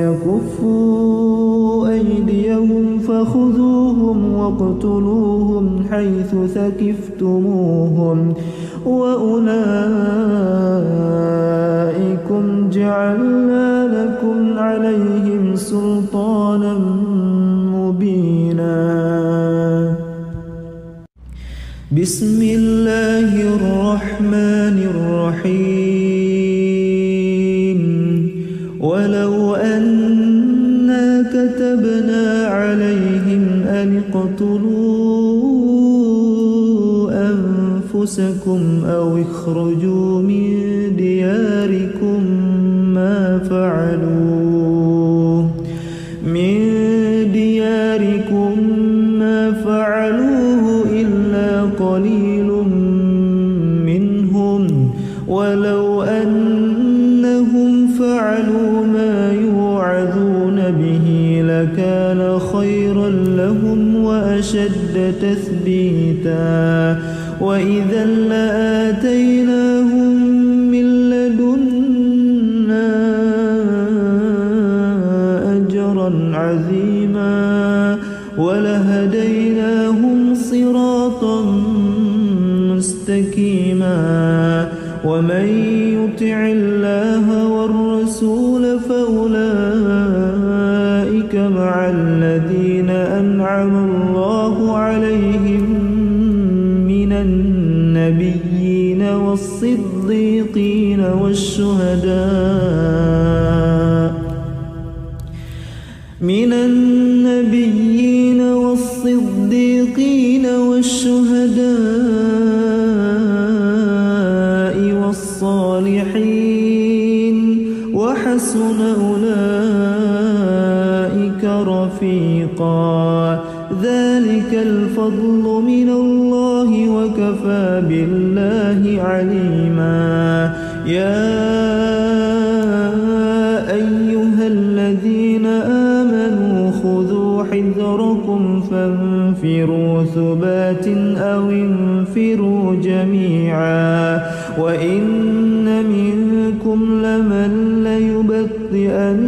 ويكفوا أيديهم فخذوهم واقتلوهم حيث ثقفتموهم وأولئكم جعلنا لكم عليهم سلطانا مبينا. بسم الله الرحمن الرحيم. ولو أنا كتبنا عليهم أن اقتلوا أنفسكم أو اخرجوا من دياركم ما فعلوه من دياركم ما فعلوه إلا قليل منهم ولو أنهم فعلوا ما يوعظون به لكان خيرا لهم وأشد تثبيتا وإذا لآتيناهم من لدنا أجرا عظيما ولهديناهم صراطا مستقيما. ومن يطع الله والرسول فأولئك مع الذين أنعم الله عليهم من النبيين والصديقين والشهداء من النبيين والصديقين والشهداء والصالحين وحسن أولئك رفيقا. ذلك الفضل من الله وكفى بالله عليما. يا أيها الذين آمنوا خذوا حذركم فانفروا ثبات أو انفروا جميعا وإن منكم لمن ليبطئن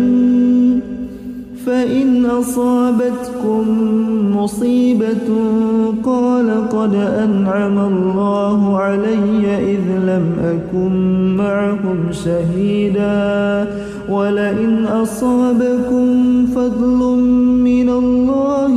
فإن أصابتكم مصيبة قال قد أنعم الله علي إذ لم أكن معهم شهيدا ولئن أصابكم فضل من الله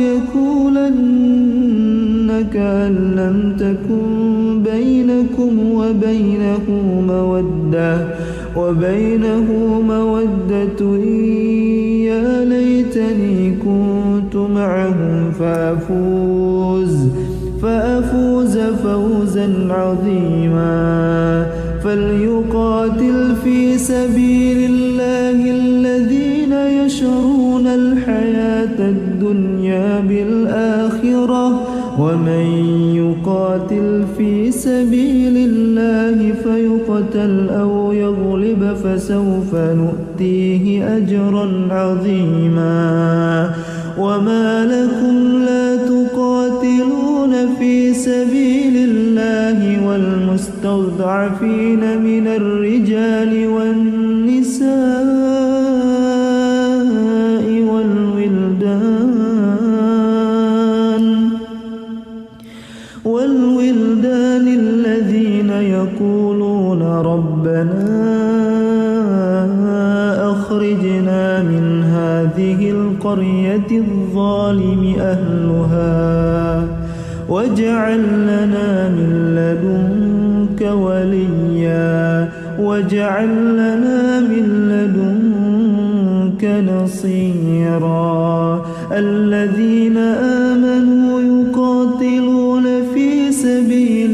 ليقولن كأن لم تكن بينكم وبينه مودة وبينه مودة يا ليتني كنت معهم فأفوز فأفوز فوزا عظيما. فليقاتل في سبيل الله الذين يشرون الحياة الدنيا بالآخرة ومن يقاتل في سبيل الله فيقتل أو يغلب فسوف نؤتيه أجرا عظيما. وما لكم لا تقاتلون في سبيل الله والمستضعفين من الرجال والنساء والولدان والولدان الذين يقولون ربنا أخرجنا من هذه القرية الظالم أهلها واجعل لنا من لدنك وليا واجعل لنا من لدنك نصيرا. الذين آمنوا يقاتلون في سبيل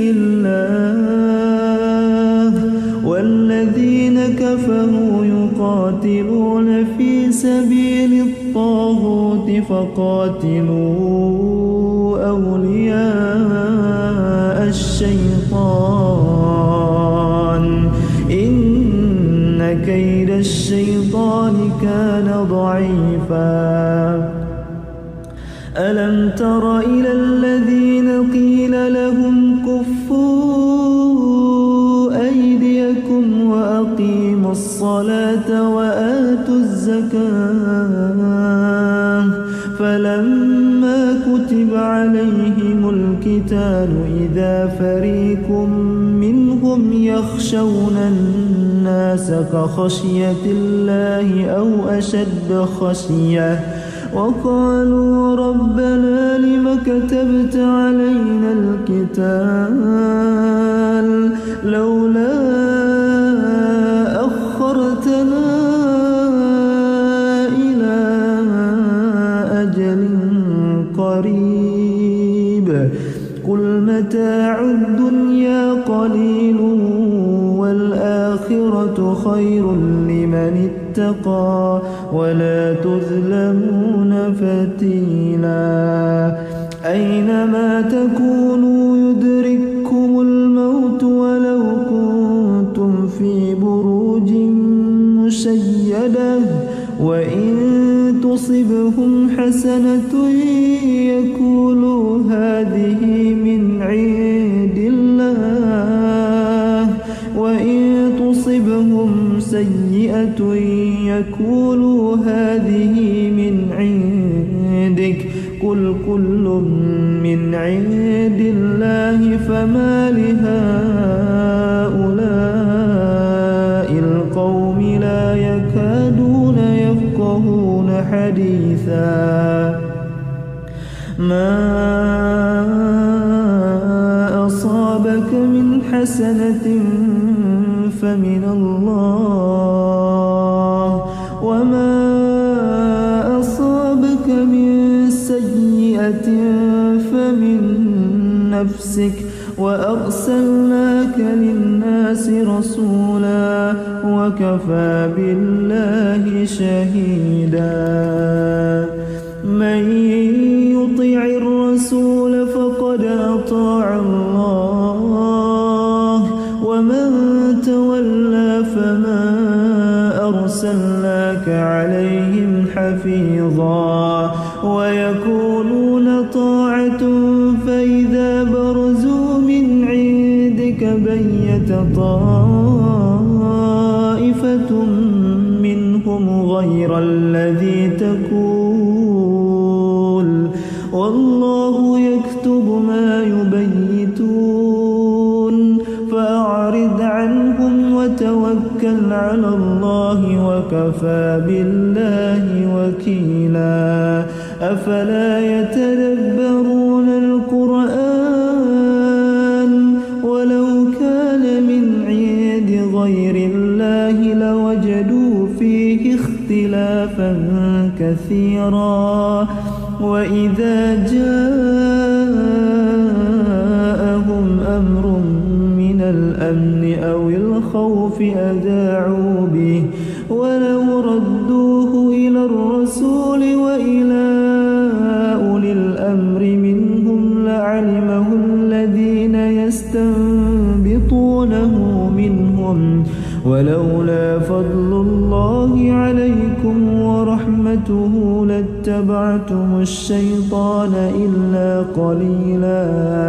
الله والذين كفروا يقاتلون في سبيل الطاغوت فقاتلوا أولياء الشيطان إن كيد الشيطان كان كان ضعيفا ألم تر إلى الذين قيل لهم كفوا أيديكم وأقيموا الصلاة وآتوا الزكاة فلما كتب عليهم القتال إذا فريق منهم يخشون الناس كخشية الله أو أشد خشية وقالوا ربنا لم كتبت علينا القتال لولا أخرتنا إلى أجل قريب قل متاع الدنيا قليل والآخرة خير لمن اتقى ولا تظلمون فتيلا أينما تكونوا يدرككم الموت ولو كنتم في بروج مشيدة وإن تصبهم حسنة يقولوا هذه من عند الله وإن تصبهم سيئة يقولوا هذه من عندك قل كل من عند الله فما لهؤلاء القوم لا يكادون يفقهون حديثا ما أصابك من حسنة فمن الله وما أصابك من سيئة فمن نفسك وأرسلناك للناس رسولا وكفى بالله شهيدا من يطع الرسول فقد أطاع الله ومن تولى فما أرسلناك عليهم حفيظا ويقولون طاعة فإذا برزوا من عندك بيت طائفة منهم غير الذي تقول والله يكتب ما يبيتون فأعرض عنهم وتوكل على الله وكفى بالله وكيلا أفلا يتدبرون القرآن ولو كان من عند غير الله لوجدوا فيه اختلافا كثيرا وإذا جاءهم أمر من الأمن أو الخوف أذاعوا به ولو ردوه إلى الرسول وإلى أولي الأمر منهم لعلمه الذين يستنبطونه منهم ولولا فضل الله عليكم ورحمته لاتبعتم الشيطان إلا قليلا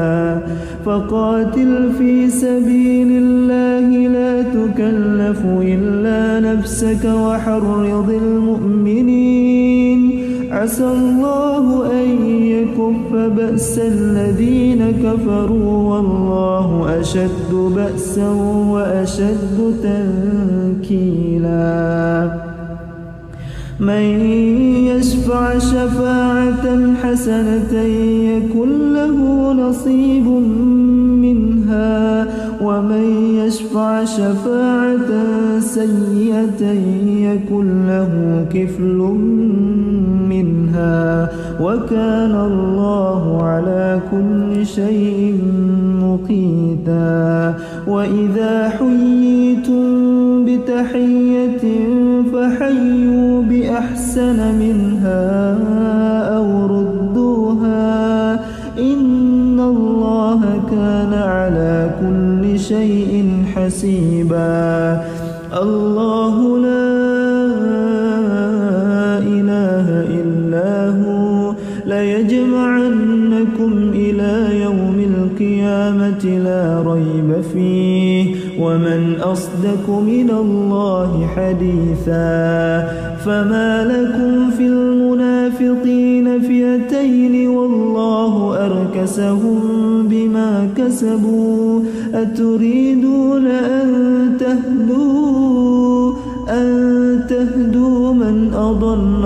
فقاتل في سبيل الله لا تكلف إلا نفسك وحرض المؤمنين عسى الله أن يكف بأس الذين كفروا والله أشد بأسا وأشد تنكيلا من يشفع شفاعة حسنة يكن له نصيب منها ومن يشفع شفاعة سيئة يكن له كفل منها وكان الله على كل شيء مقيتا وإذا حييتم بتحية فحيوا بأحسن منها أو ردوها إن الله كان على كل شيء حسيبا الله لا يجمعنكم إلى يوم القيامة لا ريب فيه ومن أصدق من الله حديثا فما لكم في المنافقين فئتين والله أركسهم بما كسبوا أتريدون أن تهدوا أن تهدوا من أضل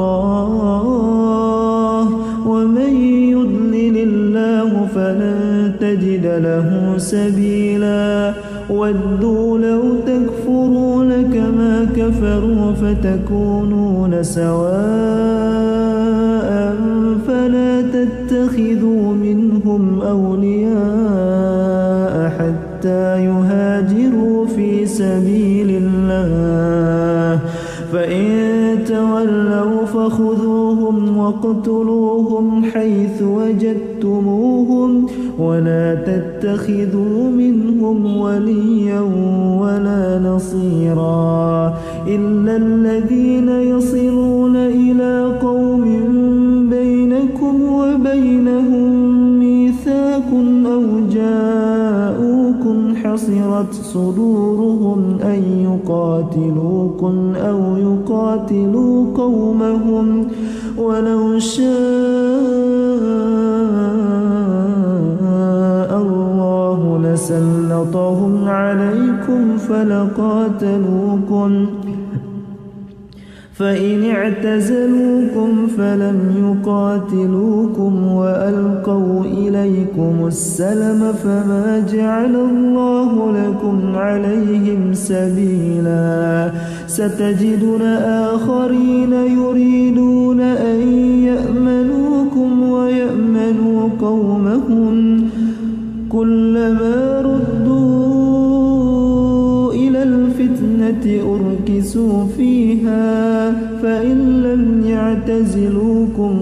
الله ومن يضلل الله فلن تجد له سبيلا ودوا لو تكفرون كما كفروا فتكونون سواء فلا تتخذوا منهم أولياء حتى يهاجروا في سبيل الله فإن تولوا فخذوهم واقتلوهم حيث وجدتموهم ولا تتخذوا منهم وليا ولا نصيرا إلا الذين يصلون إلى قوم بينكم وبينهم ميثاق أو جاءوكم حصرت صدورهم أن يقاتلوكم أو يقاتلوا قومهم ولو شاء الله لسلطهم عليكم فلقاتلوكم فإن اعتزلوكم فلم يقاتلوكم وألقوا إليكم السلم فما جعل الله لكم عليهم سبيلا ستجدون آخرين يريدون أن يأمنوكم ويأمنوا قومهم كلما ردوا إلى الفتنة أركسوا فيها فإن لم يعتزلوكم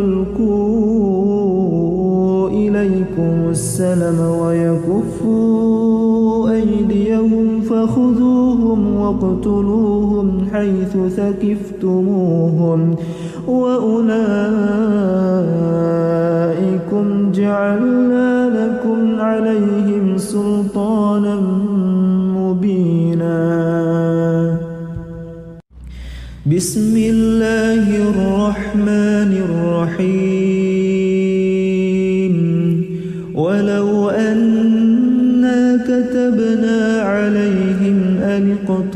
ويلقوا إليكم السلم ويكفوا أيديهم فخذوهم واقتلوهم حيث ثقفتموهم وأولئكم جعلنا لكم عليهم سلطانا مبينا. بسم الله الرحمن الرحيم ولو أنا كتبنا عليهم أن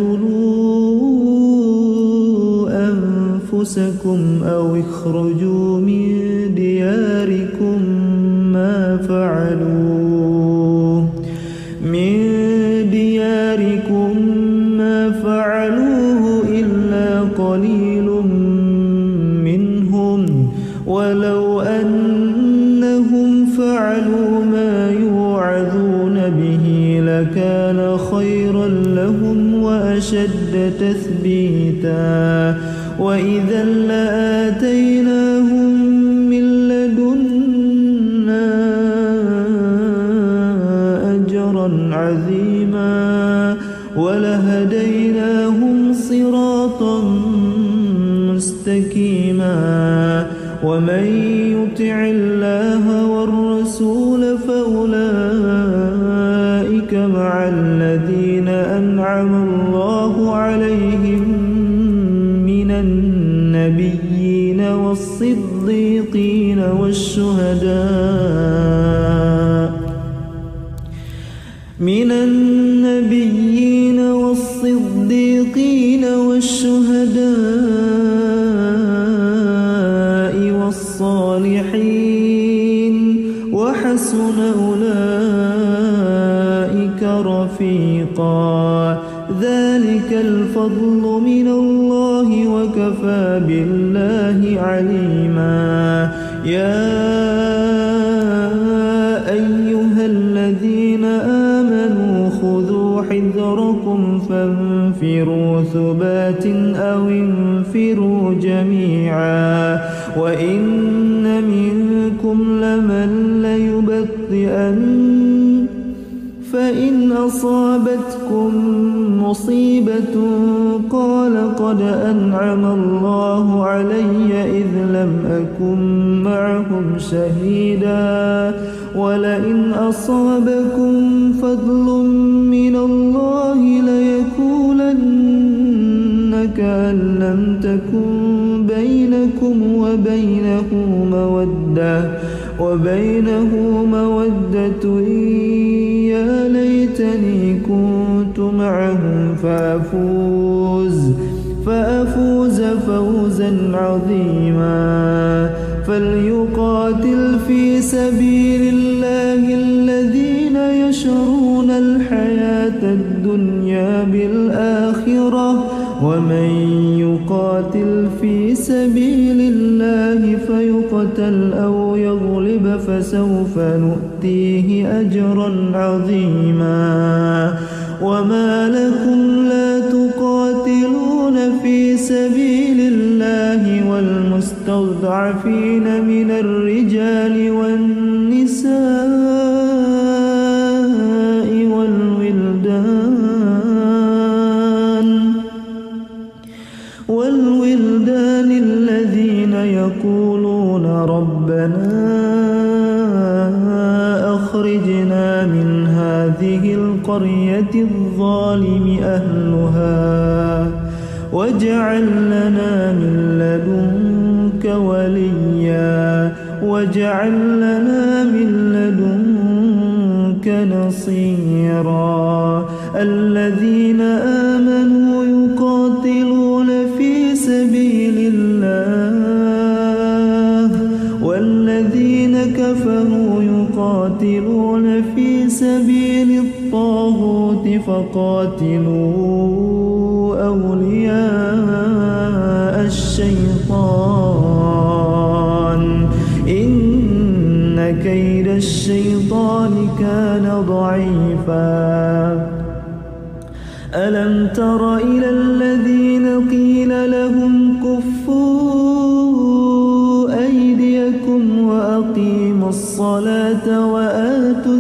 اقتلوا أنفسكم أو اخرجوا من دياركم ما فعلوه من دياركم ما فعلوه إلا قليل منهم ولو أنهم فعلوا ما يوعظون به لكان خيرا لهم وأشد تثبيتا وإذا لآتيناهم من لدنا أجرا عظيما ولهديناهم صراطا مستقيما ومن يطع الله والرسول فأولئك مع الذين أنعم الله عليهم من النبيين والصديقين والشهداء من النبيين والصديقين والشهداء والصالحين وحسن أولئك رفيقا ذلك الفضل من الله وكفى بالله عليما. يا أيها الذين آمنوا خذوا حذركم فانفروا ثبات أو انفروا جميعا وإن منكم لمن ليبطئن فإن أصابتكم مصيبة قال قد أنعم الله علي إذ لم أكن معهم شهيدا ولئن أصابكم فضل من الله ليقولن كأن لم تكن بينكم وبينه مودة وبينه مودة يا ليتني كنت معهم فأفوز فأفوز فوزا عظيما فليقاتل في سبيل الله الذين يشرون الحياة الدنيا بالآخرة ومن يقاتل في سبيل الله فيقتل أو يغلب فسوف نؤتيه أجرا عظيما وما لكم لا تقاتلون في سبيل الله والمستضعفين من الرجال والنساء والولدان والولدان الذين يقولون ربنا أخرجنا من هذه القرية الظالم أهلها واجعل لنا من لدنك وليا واجعل لنا من لدنك نصيرا الذين آمنوا يقاتلون في سبيل الله والذين كفروا يقاتلون في سبيل الطاغوت فقاتلوا أولياء الشيطان إن كيد الشيطان كان ضعيفا ألم تر إلى الذين قيل لهم كفوا أيديكم وأقيموا الصلاة وآتوا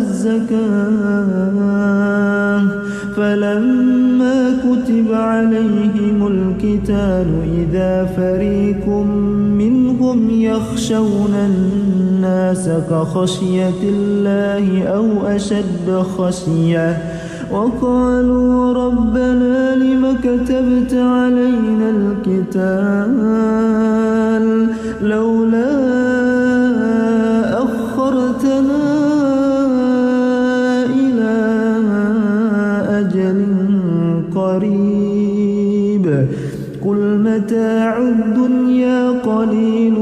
الزكاة فلما كتب عليهم القتال إذا فريق منهم يخشون الناس كخشية الله أو أشد خشية وقالوا ربنا لم كتبت علينا القتال لولا أخرتنا إلى أجل قريب قل متاع الدنيا قليل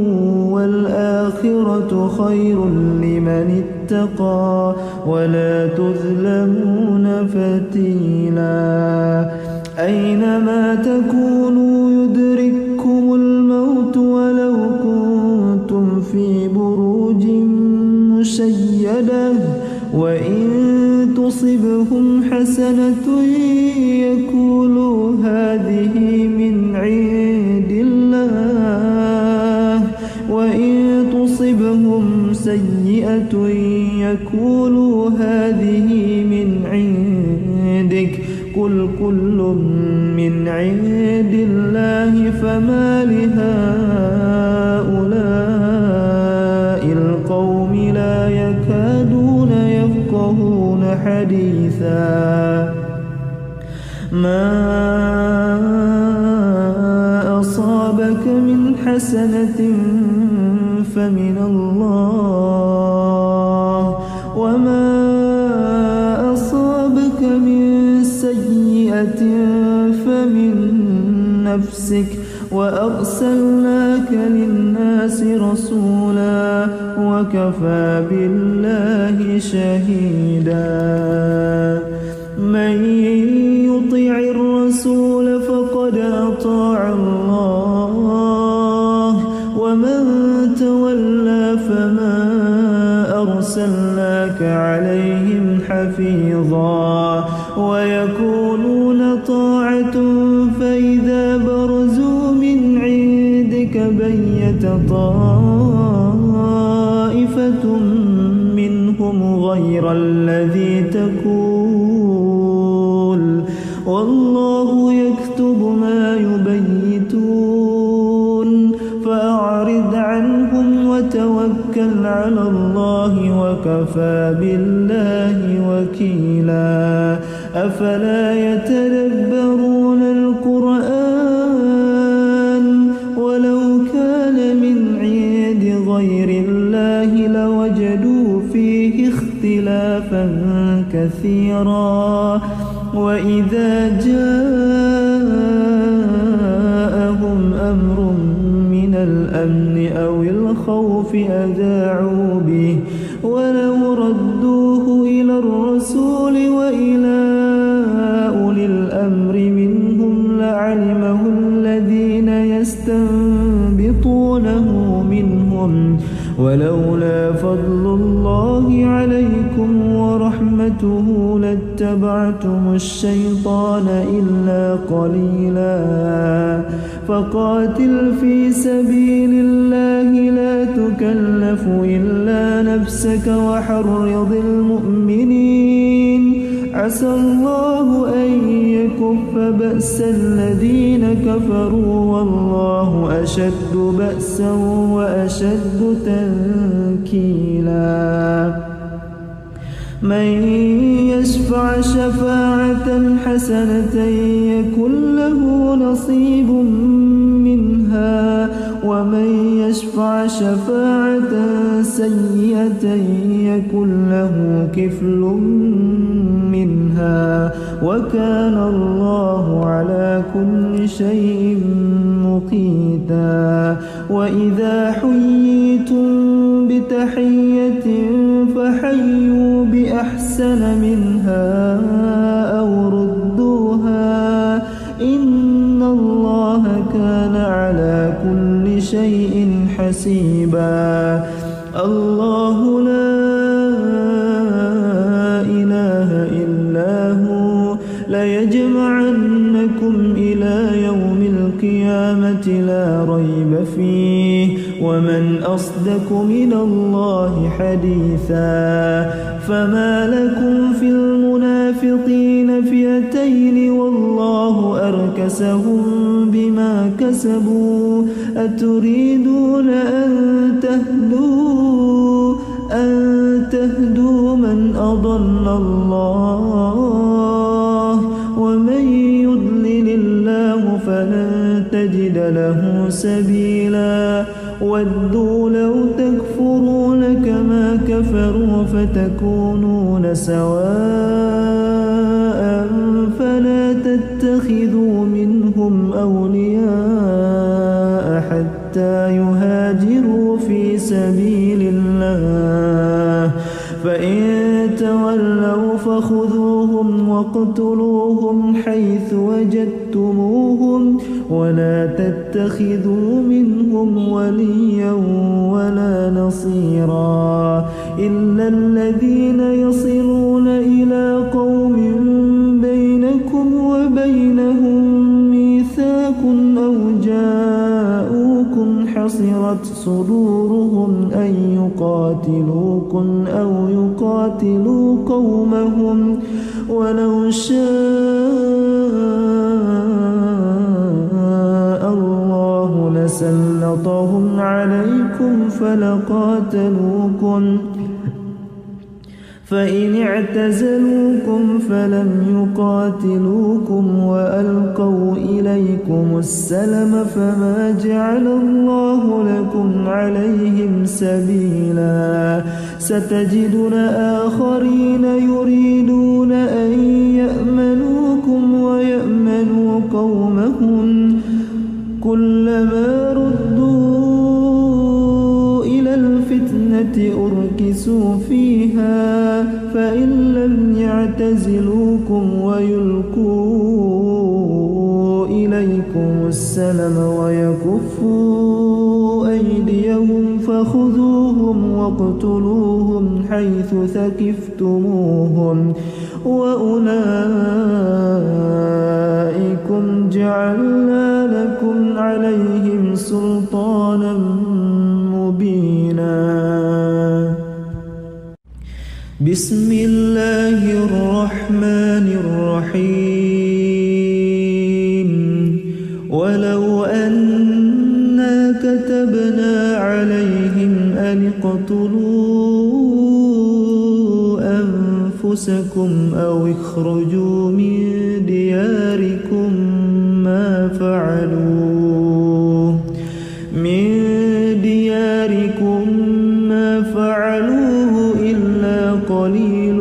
والآخرة خير لمن اتقى ولا تظلمون فتيلا أينما تكونوا يدرككم الموت ولو كنتم في بروج مشيدة وإن تصبهم حسنة يقولوا هذه من عند الله وإن تصبهم سيئة يقولوا هذه من عندك قل كل من عند الله فما لهؤلاء القوم لا يكادون يفقهون حديثا ما أصابك من حسنة فمن الله وما أصابك من سيئة فمن نفسك وأرسلناك للناس رسولا وكفى بالله شهيدا من يطع الرسول فقد أطاع الله ومن تولى فما أرسلناك عليهم حفيظا ويقولون طاعة فإذا برزوا من عندك بيت طائفة منهم غير الذي تقول والله يكتب ما يبيتون فأعرض عنهم وتوكل على الله وكفى بالله وكيلا أفلا يتدبرون القرآن ولو كان من عند غير الله لوجدوا فيه اختلافا كثيرا وإذا جاءهم أمر من الأمن أو الخوف أذاعوا به ولو ردوه إلى الرسول وإلى أولي الأمر منهم لعلمه الذين يستنبطونه منهم ولولا فضل الله عليكم ورحمته لاتبعتم الشيطان إلا قليلا فقاتل في سبيل الله لا تكلف إلا نفسك وحرض المؤمنين عسى الله أن يكف بأس الذين كفروا والله أشد بأسا وأشد تنكيلا من يشفع شفاعة حسنة يكن له نصيب منها ومن يشفع شفاعة سيئة يكن له كفل منها وكان الله على كل شيء مقيتا وإذا حييتم بتحية فحيوا بأحسن منها أو ردوها إن الله كان على كل شيء حسيبا الله لا إله إلا هو ليجمعنكم إلى يوم القيامة لا ريب فيه ومن أصدق من الله حديثا فما لكم في المنافقين فئتين والله أركسهم بما كسبوا أتريدون أن تهدوا أن تهدوا من أضل الله ومن يضلل الله فلن تجد له سبيلا ودوا لو تكفرون كما كفروا فتكونون سواء فلا تتخذوا منهم أولياء حتى يهاجروا في سبيل الله فإن تولوا فخذوهم واقتلوهم حيث وجدتموهم ولا تتخذوا منهم وليا ولا نصيرا إلا الذين يصلون إلى قوم بينكم وبينهم ميثاق أو جاءوكم حصرت صدورهم أن يقاتلوكم أو يقاتلوا قومهم ولو شاء الله لسلطهم عليكم فلقاتلوكم فإن اعتزلوكم فلم يقاتلوكم وألقوا إليكم السلم فما جعل الله لكم عليهم سبيلا ستجدون آخرين يريدون أن يأمنوكم ويأمنوا قومهم كلما ردوا إلى الفتنة أركسوا فيها فإن لم يعتزلوكم ويلقوا إليكم السلم ويكفوا أيديهم فخذوهم واقتلوهم حيث ثقفتموهم وأولئكم جعلنا لكم عليهم سلطانا مبينا بسم الله الرحمن الرحيم ولو أنا كتبنا عليهم أن اقتلوا أنفسكم أو اخرجوا من دياركم ما فعلوه من دياركم ما فعلوه إلا قليل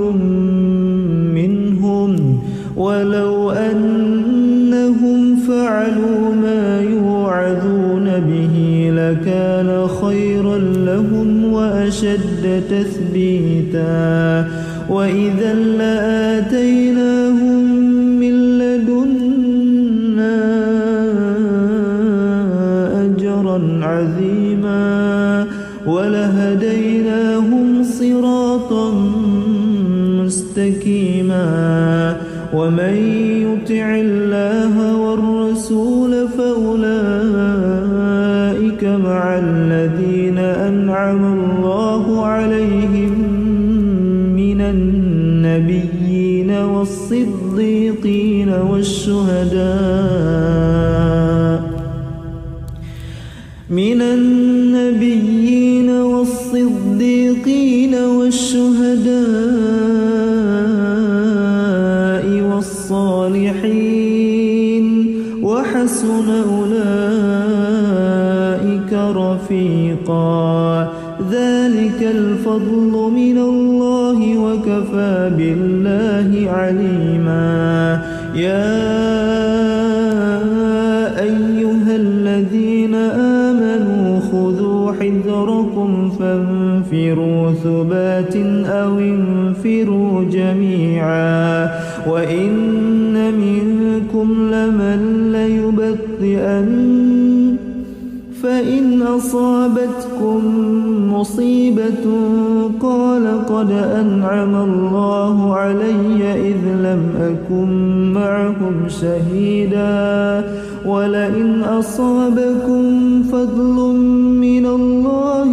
منهم ولو أنهم فعلوا ما يوعظون به لكان خيرا لهم وأشد تثبيتا وإذا لآتيناهم من لدنا أجرا عظيما ولهديناهم صراطا مستقيما ومن يطع الله والرسول فأولئك مع الذين أنعم الله عليهم من النبيين والصديقين والشهداء من النبيين والصديقين والشهداء والصالحين وحسن أولئك رفيقا ذلك الفضل من الله وكفى بالله عليما يا أيها الذين آمنوا خذوا حذركم فانفروا ثبات أو انفروا جميعا وإن منكم لمن ليبطئن فإن أصابتكم مصيبة قال قد أنعم الله علي إذ لم أكن معهم شهيدا ولئن أصابكم فضل من الله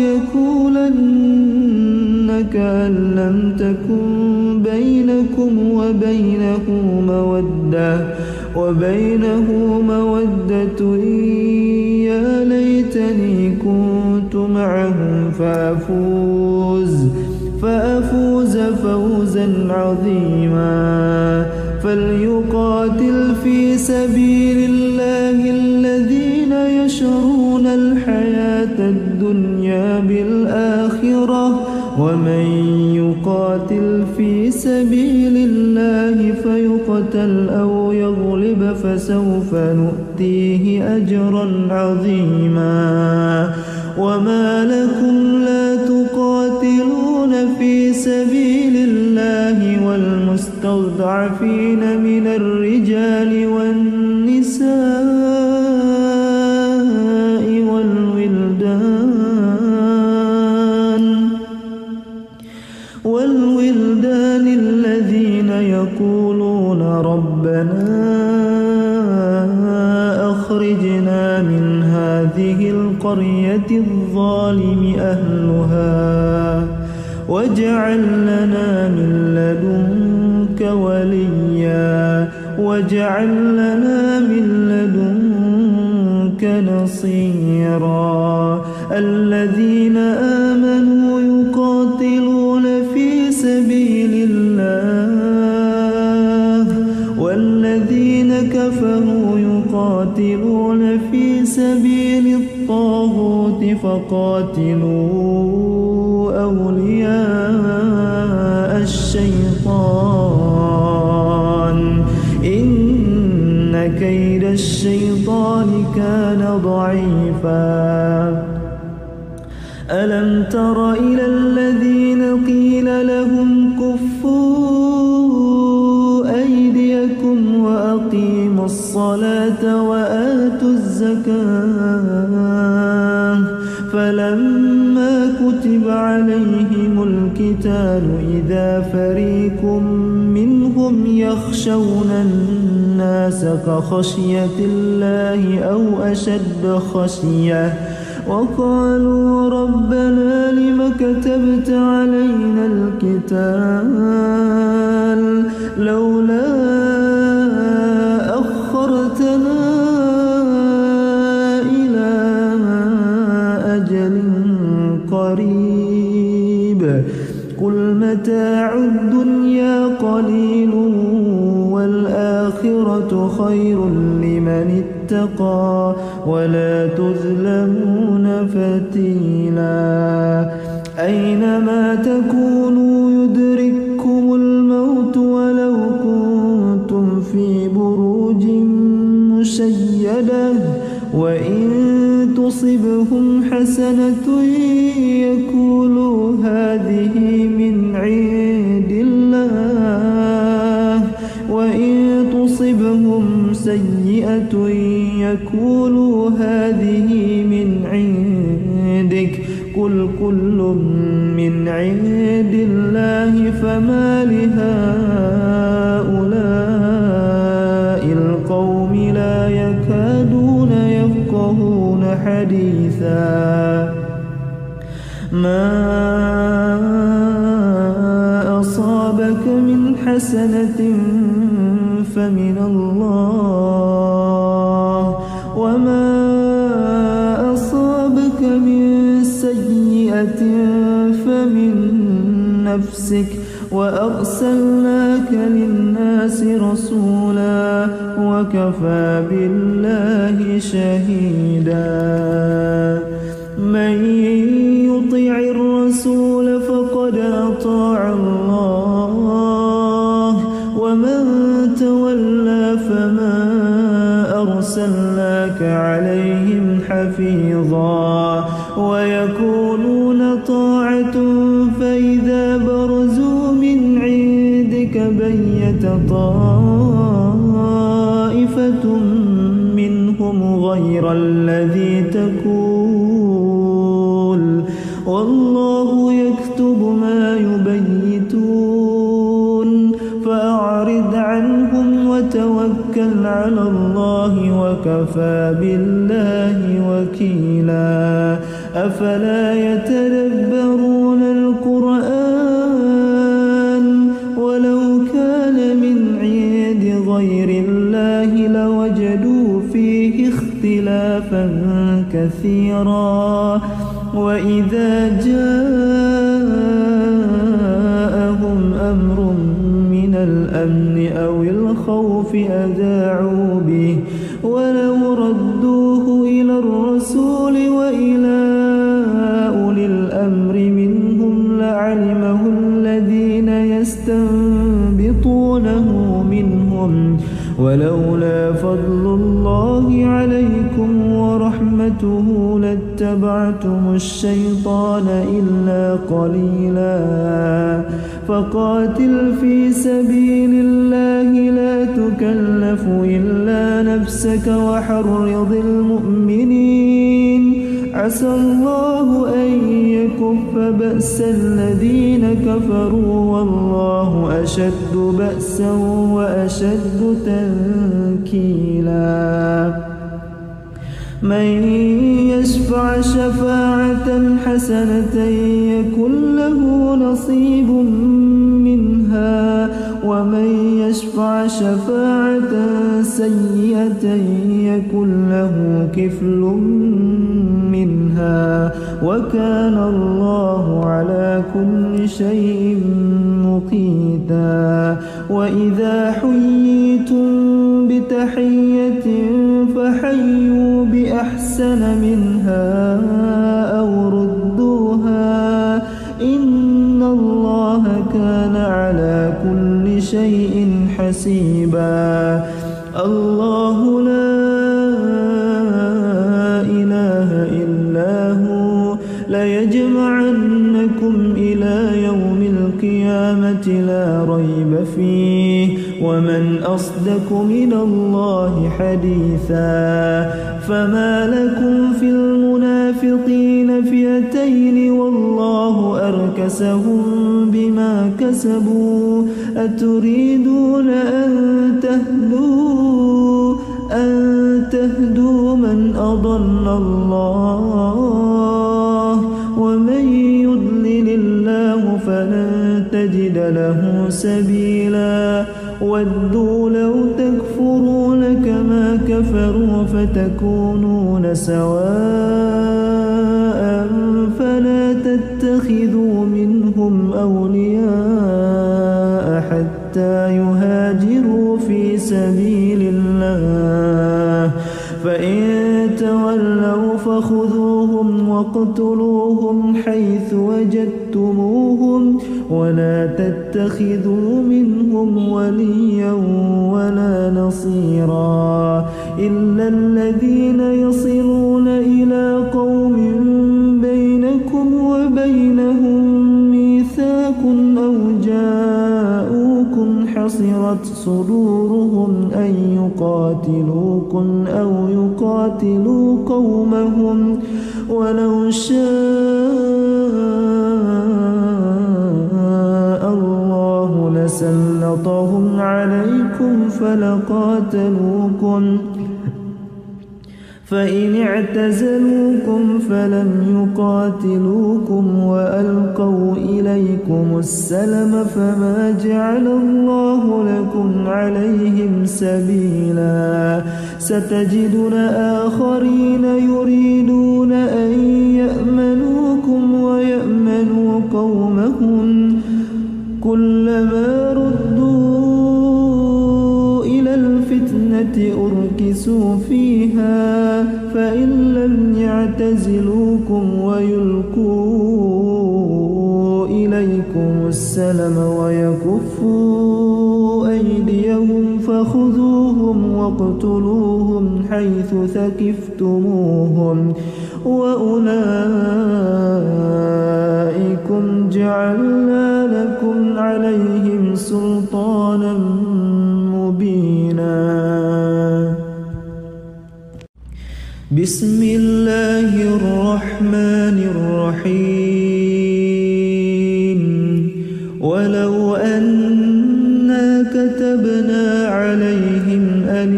ليقولن كأن لم تكن بينكم وبينه مودة وبينه مودة يا ليتني كنت معهم فأفوز فأفوز فوزا عظيما فليقاتل في سبيل الله الذين يشرون الحياة الدنيا بالآخرة ومن يقاتل في سبيل الله فيقتل أو يغلب فسوف نؤتيه أجرا عظيما وما لكم لا تقاتلون في سبيل الله والمستضعفين من الرجال والنساء والولدان والولدان الذين يقولون ربنا أخرجنا من هذه القرية الظالم أهلها واجعل لنا من لدنك وليا واجعل لنا من لدنك نصيرا الذين آمنوا يقاتلون في سبيل الله والذين كفروا يقاتلون في سبيل الطاغوت فقاتلوا أولياء الشيطان إن كيد الشيطان كان ضعيفا ألم تر إلى الذين قيل لهم كفوا أيديكم وأقيموا الصلاة وآتوا الزكاة فلما كتب عليهم القتال إذا فريق منهم يخشون الناس كخشية الله أو أشد خشية وقالوا ربنا لم كتبت علينا القتال لولا أخرتنا إلى أجل قريب قل متاع الدنيا قليل والآخرة خير لمن اتقى ولا تظلمون فتيلا أينما تكونوا يدرككم الموت ولو كنتم في بروج مشيدة وإن تصبهم حسنة يقولوا هذه من عند الله وإن تصبهم سيئة يقولوا هذه من عندك قل كل من عند الله فما لهؤلاء القوم لا يكادون يفقهون حديثا ما أصابك من حسنة فمن الله وما أصابك من سيئة فمن نفسك وأرسلناك للناس رسولا وكفى بالله شهيدا من يطع الرسول فقد أطاع الله ومن تولى فما أرسلناك عليهم حفيظا ويقولون طاعة فإذا برزوا من عندك بيت طائفة منهم غير الذي تقول والله يكتب ما يبيتون فأعرض عنهم وتوكل على الله وكفى بالله وكيلا أفلا يتدبرون القرآن ولو كان من عند غير الله لوجدوا فيه اختلافا كثيرا وإذا جاءهم أمر من الأمن أو الخوف أذاعوا به ولو ردوه إلى الرسول وإلى أولي الأمر منهم لعلمه الذين يستنبطونه منهم ولولا فضل الله عليكم ورحمته لاتبعتم الشيطان إلا قليلا فقاتل في سبيل الله لا تكلف إلا نفسك وحرض المؤمنين عسى الله أن يكف بأس الذين كفروا والله أشد بأسا وأشد تنكيلا من يشفع شفاعة حسنة يكن له نصيب منها ومن يشفع شفاعة سيئة يكن له كفل منها وكان الله على كل شيء مقيتا وإذا حييتم بتحية فحيوا بأحسن منها أو ردوها إن الله كان على كل شيء حسيبا الله لا إله إلا هو ليجمعنكم إلى يوم القيامة لا ريب فيه ومن أصدق من الله حديثا فما لكم في المنافقين فئتين والله أركسهم بما كسبوا أتريدون أن تهدوا أن تهدوا من أضل الله له سبيلا ودوا لو تكفرون كما كفروا فتكونون سواء فلا تتخذوا منهم أولياء حتى يهاجروا في سبيل الله فإن تولوا فخذوهم واقتلوهم حيث وجدتموهم ولا تتخذوا منهم وليا ولا نصيرا إلا الذين يصلون إلى قوم بينكم وبينهم ميثاق أو جاءوكم حصرت صدورهم أن يقاتلوكم أو يقاتلوا قومهم ولو شاء الله لسلطهم عليكم فلقاتلوكم فإن اعتزلوكم فلم يقاتلوكم وألقوا إليكم السلم فما جعل الله لكم عليهم سبيلا ستجدون آخرين يريدون أن يأمنوكم ويأمنوا قومهم كلما ردوا إلى الفتنة أركسوا فيها فإن لم يعتزلوكم ويلقوا إليكم السلم ويكفوا أيديهم فخذوهم واقتلوهم حيث ثقفتموهم وأولئكم جعلنا لكم عليهم سلطانا مبينا. بسم الله الرحمن الرحيم ولو أنا كتبنا عليهم أن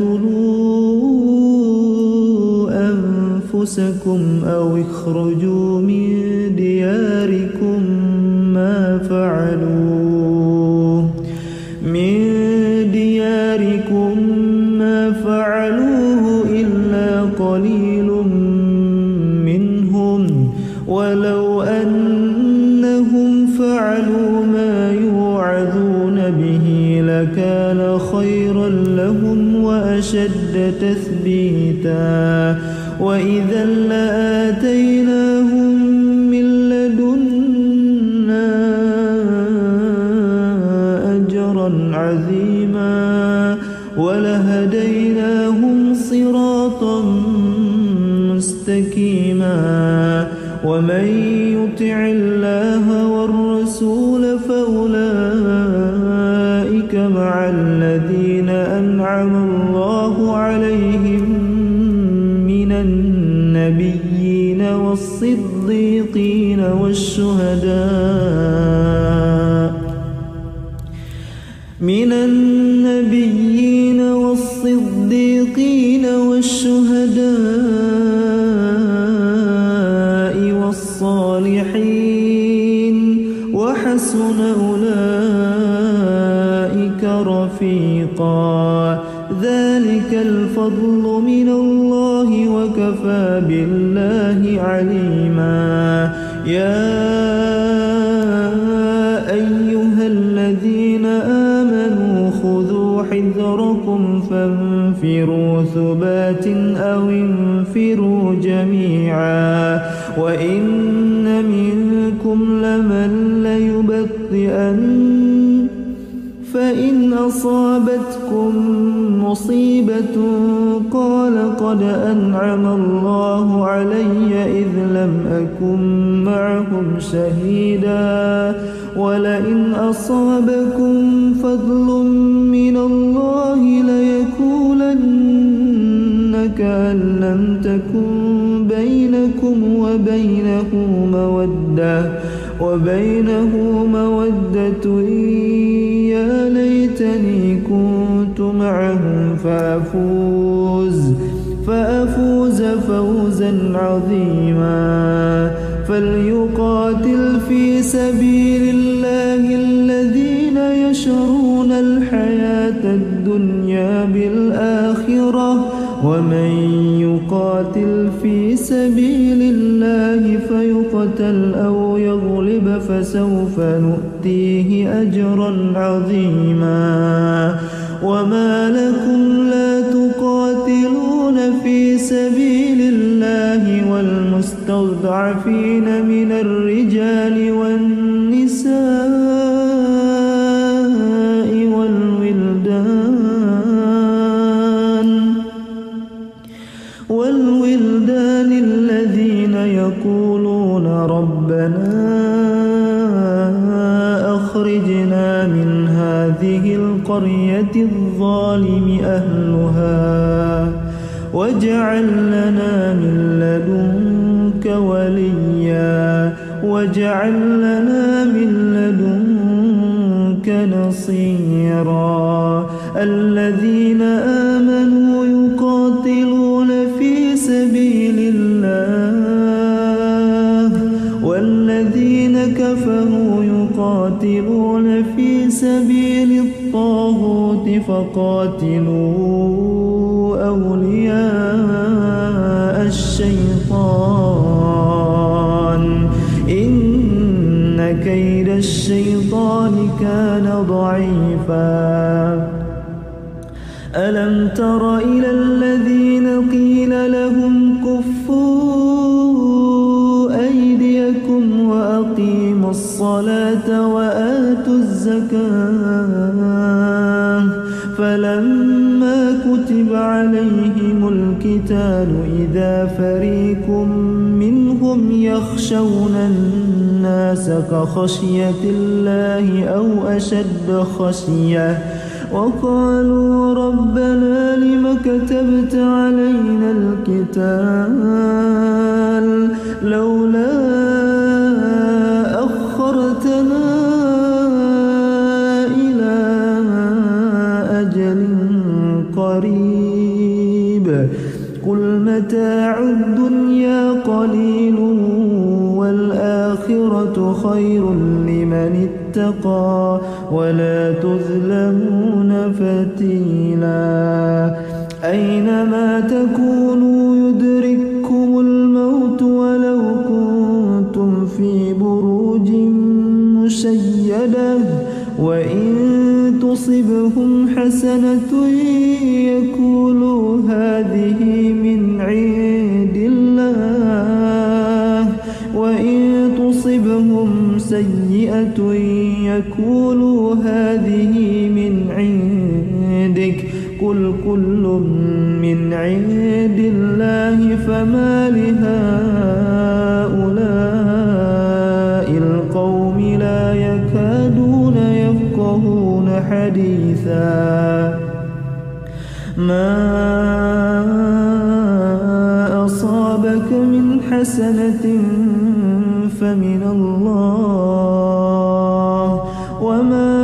اقتلوا أنفسكم أو اخرجوا من دياركم ما فعلوه من دياركم ما فعلوه إلا قليل منهم ولو أنهم فعلوا ما يوعظون به لكان خيرا لهم وأشد تثبيتا وإذا لآتيناهم من لدنا أجرا عظيما ولهديناهم صراطا مستقيما ومن يطع الله والرسول فأولئك مع الذين أنعم الله عليهم من النبيين والصديقين والشهداء من النبيين والصديقين والشهداء والصالحين وحسن أولئك رفيقا ذلك الفضل من الله وكفى بالله عليما. يا أيها الذين آمنوا خذوا حذركم فانفروا ثبات أو انفروا جميعا وإن منكم لمن ليبطئن فإن أصابتكم مصيبة قال قد أنعم الله علي إذ لم أكن معهم شهيدا ولئن أصابكم فضل من الله ليقولن كأن لم تكن بينكم وبينه مودة وبينه مودة يا ليتني كنت معهم فأفوز فأفوز فوزا عظيما. فليقاتل في سبيل الله الذين يشرون الحياة الدنيا بالآخرة، ومن يقاتل في سبيل الله فيقتل أو يغلب فسوف نؤتيه أجرا عظيما. وما لكم لا تقاتلون في سبيل الله والمستضعفين من الرجال والنساء والولدان والولدان الذين يقولون ربنا أخرجنا من هذه القرية الظالم أهلها واجعل لنا من لدنك وليا واجعل لنا من لدنك نصيرا. الذين آمنوا يقاتلون في سبيل الله والذين كفروا يقاتلون في سبيل الطاغوت فقاتلوا أولياء الشيطان إن كيد الشيطان كان ضعيفا. ألم تر إلى الذين قيل لهم كفوا أيديكم وأقيموا الصلاة وآتوا الزكاة فلما كتب عليهم القتال إذا فريق منهم يخشون الناس كخشية الله أو أشد خشية وقالوا ربنا لم كتبت علينا القتال لولا أخرتنا إلى أجل قريب قل متاع الدنيا قليل والآخرة خير لمن اتقى ولا تظلمون فتيلا. أينما تكونوا يدرككم الموت ولو كنتم في بروج مشيدة وإن تصبهم حسنة يقولوا هذه من عند الله وإن تصبهم سيئة يقولوا هذه من عندك قل كل من عند الله فما لهؤلاء القوم لا يكادون يفقهون حديثا. ما أصابك من حسنة فمن الله وما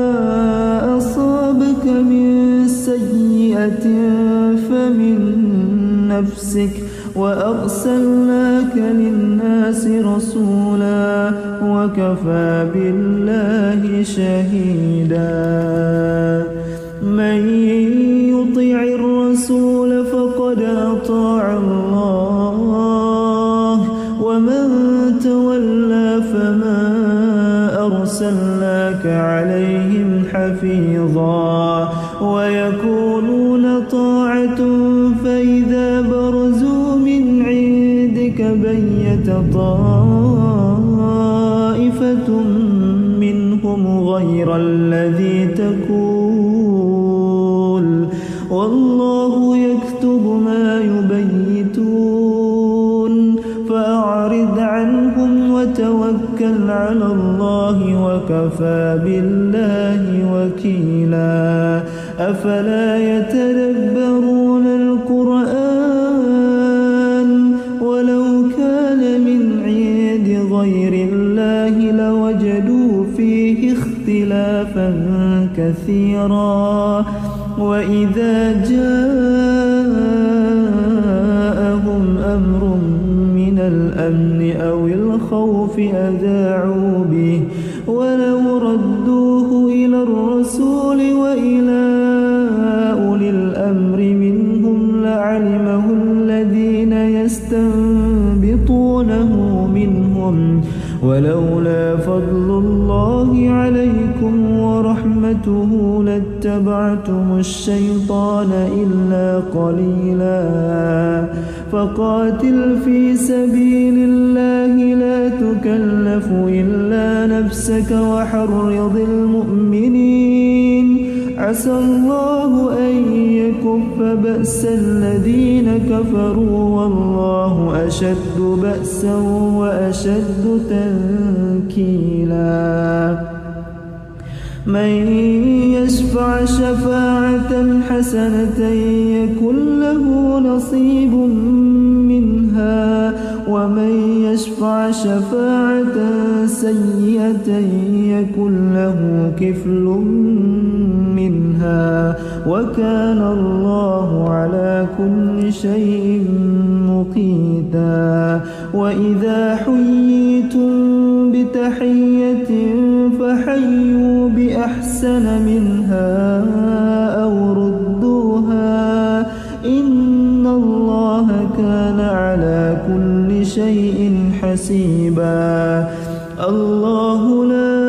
أصابك من سيئة فمن نفسك وأرسلناك للناس رسولا وكفى بالله شهيدا. من يطع الرسول فقد أطاع الله ومن تولى فما أرسلناك عليهم حفيظا. ويقولون طاعة فإذا برزوا من عندك بيت طائفة منهم غير الذي تقول والله يكتب ما يبيتون فأعرض عنهم وتوكل على الله وكفى بالله وكيلا. أفلا يتدبرون القرآن ولو كان من عند غير الله لوجدوا فيه اختلافا كثيرا. وإذا جاء أمر من الأمن أو الخوف أذاعوا به ولو ردوه إلى الرسول وإلى أولي الأمر منهم لعلمه الذين يستنبطونه منهم ولولا فضل الله عليكم ورحمته لاتبعتم الشيطان إلا قليلا فقاتل في سبيل الله لا تكلف إلا نفسك وحرض المؤمنين عسى الله أن يكف بأس الذين كفروا والله أشد بأسا وأشد تنكيلا من يشفع شفاعة حسنة يكن له نصيب منها ومن يشفع شفاعة سيئة يكن له كفل منها وكان الله على كل شيء مقيتا وإذا حييتم بتحية فحيوا بأحسن منها أو ردوها إن الله كان على كل شيء حسيبا الله لا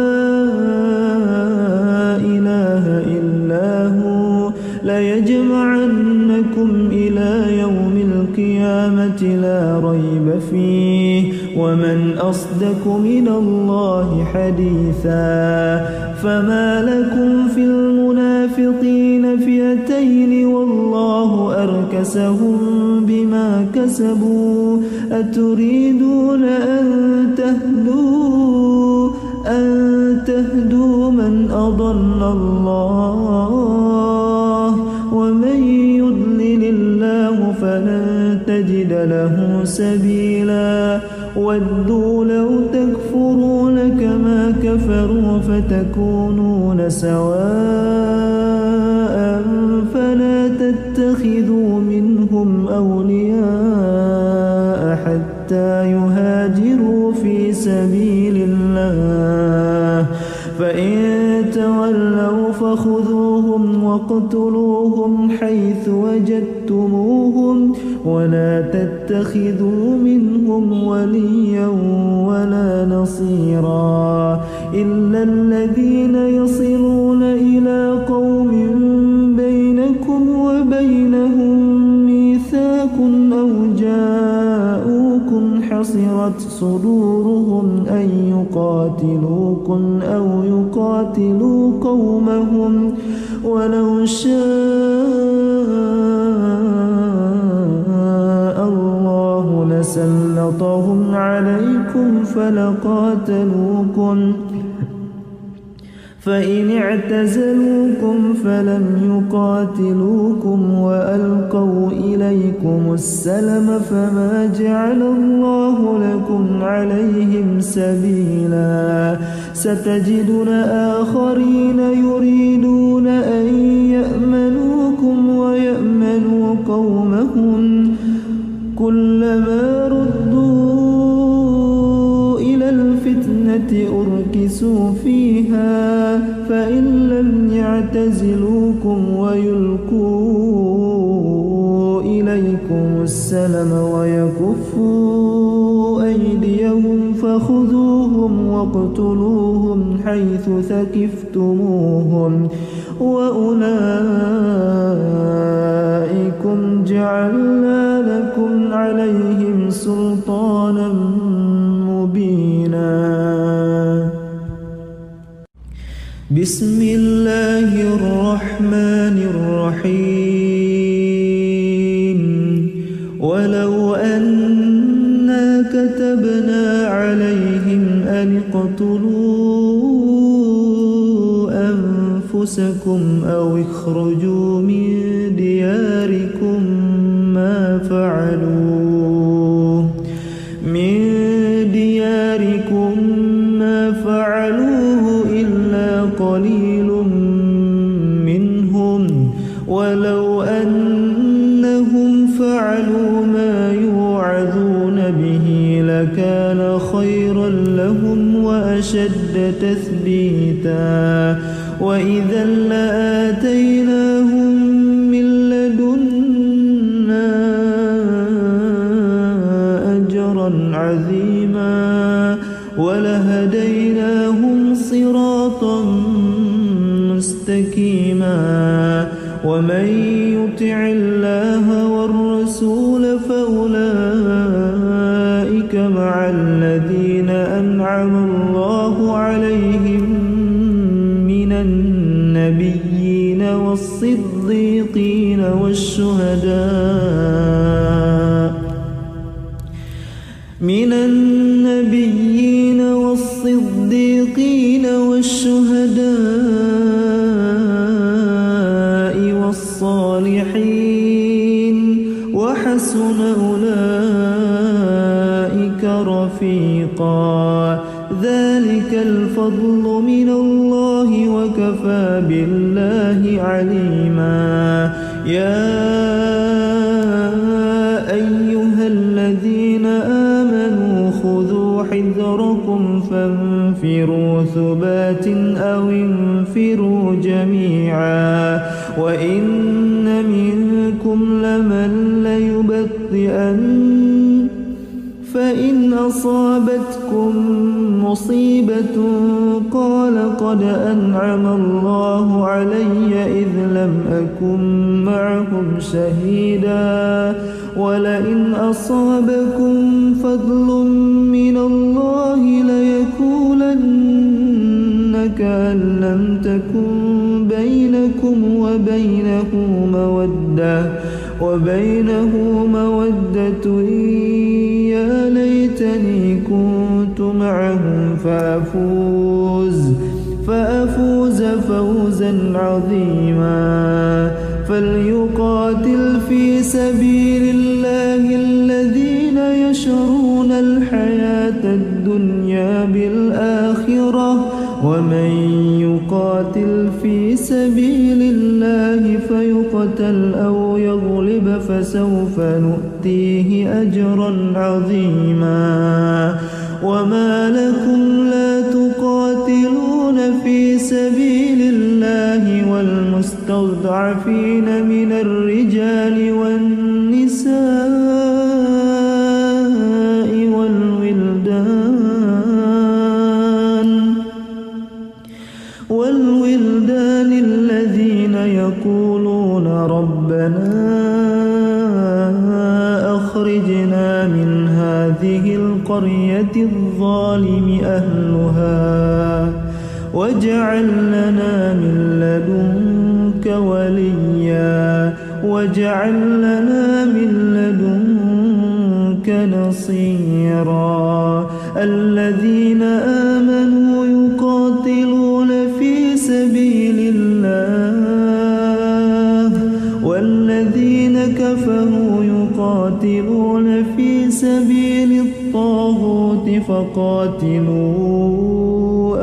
إله إلا هو ليجمعنكم إلى يوم القيامة لا ريب فيه ومن أصدق من الله حديثا فما لكم في المنافقين فئتين والله أركسهم بما كسبوا أتريدون أن تهدوا أن تهدوا من أضل الله ومن يضلل الله فلن تجد له سبيلا ودوا لو تكفرون كما كفروا فتكونون سواء فلا تتخذوا منهم أولياء حتى يهاجروا في سبيل الله فإن تولوا فخذوهم واقتلوهم حيث وجدتموهم ولا تتخذوا منهم وليا ولا نصيرا إلا الذين يصلون إلى قوم بينكم وبينهم ميثاق أو جاءوكم حصرت صدورهم أن يقاتلوكم أو يقاتلوا قومهم ولو شاء الله لسلطهم عليكم فلقاتلوكم فإن اعتزلوكم فلم يقاتلوكم وألقوا إليكم السلم فما جعل الله لكم عليهم سبيلا ستجدون آخرين يريدون أن يأمنوكم ويأمنوا قومهم كلما ردوا إلى الفتنة أركسوا فيها فإن لم يعتزلوكم ويلقوا إليكم السلم ويكفوا أيديهم فخذوهم واقتلوهم حيث ثقفتموهم وأولئكم جعلنا لكم عليهم سلطانا مبينا بسم الله الرحمن الرحيم ولو أنا كتبنا عليهم أن اقتلوا أنفسكم أو اخرجوا من دياركم ما فعلوه من دياركم ما فعلوه إلا قليل منهم ولو أنهم فعلوا ما يوعدون لكان خيرا لهم وأشد تثبيتا وإذا لآتيناهم من لدنا أجرا عظيما ولهديناهم صراطا مستقيما ومن يطع الله والرسول فأولئك مع الذين أنعم الله عليهم من النبيين والصديقين والشهداء من النبيين والصديقين والشهداء والصالحين وحسن أولئك رفيقا ذلك الفضل من الله وكفى بالله عليما يا أيها الذين آمنوا خذوا حذركم فانفروا ثبات أو انفروا جميعا وإن منكم لمن ليبطئن فإن أصابتكم مصيبة قال قد أنعم الله علي إذ لم أكن معهم شهيدا ولئن أصابكم فضل من الله ليقولن كأن لم تكن بينكم وبينه مودة وبينه مودة يا ليتني كنت معهم فأفوز فأفوز فوزا عظيما فليقاتل في سبيل الله الذين يشرون الحياة الدنيا بالآخرة ومن يقاتل في سبيل الله فيقتل أو يغلب فسوف نؤتيه أجرا عظيما وما لكم لا تقاتلون في سبيل الله والمستضعفين من الرجال والنساء والولدان والولدان الذين يقولون ربنا أخرجنا من هذه القرية الظالم أهلها واجعل لنا من لدنك وليا واجعل لنا من لدنك نصيرا الذين آمنوا يقاتلون في سبيل الله والذين كفروا يقاتلون في سبيل الطاغوت فقاتلوا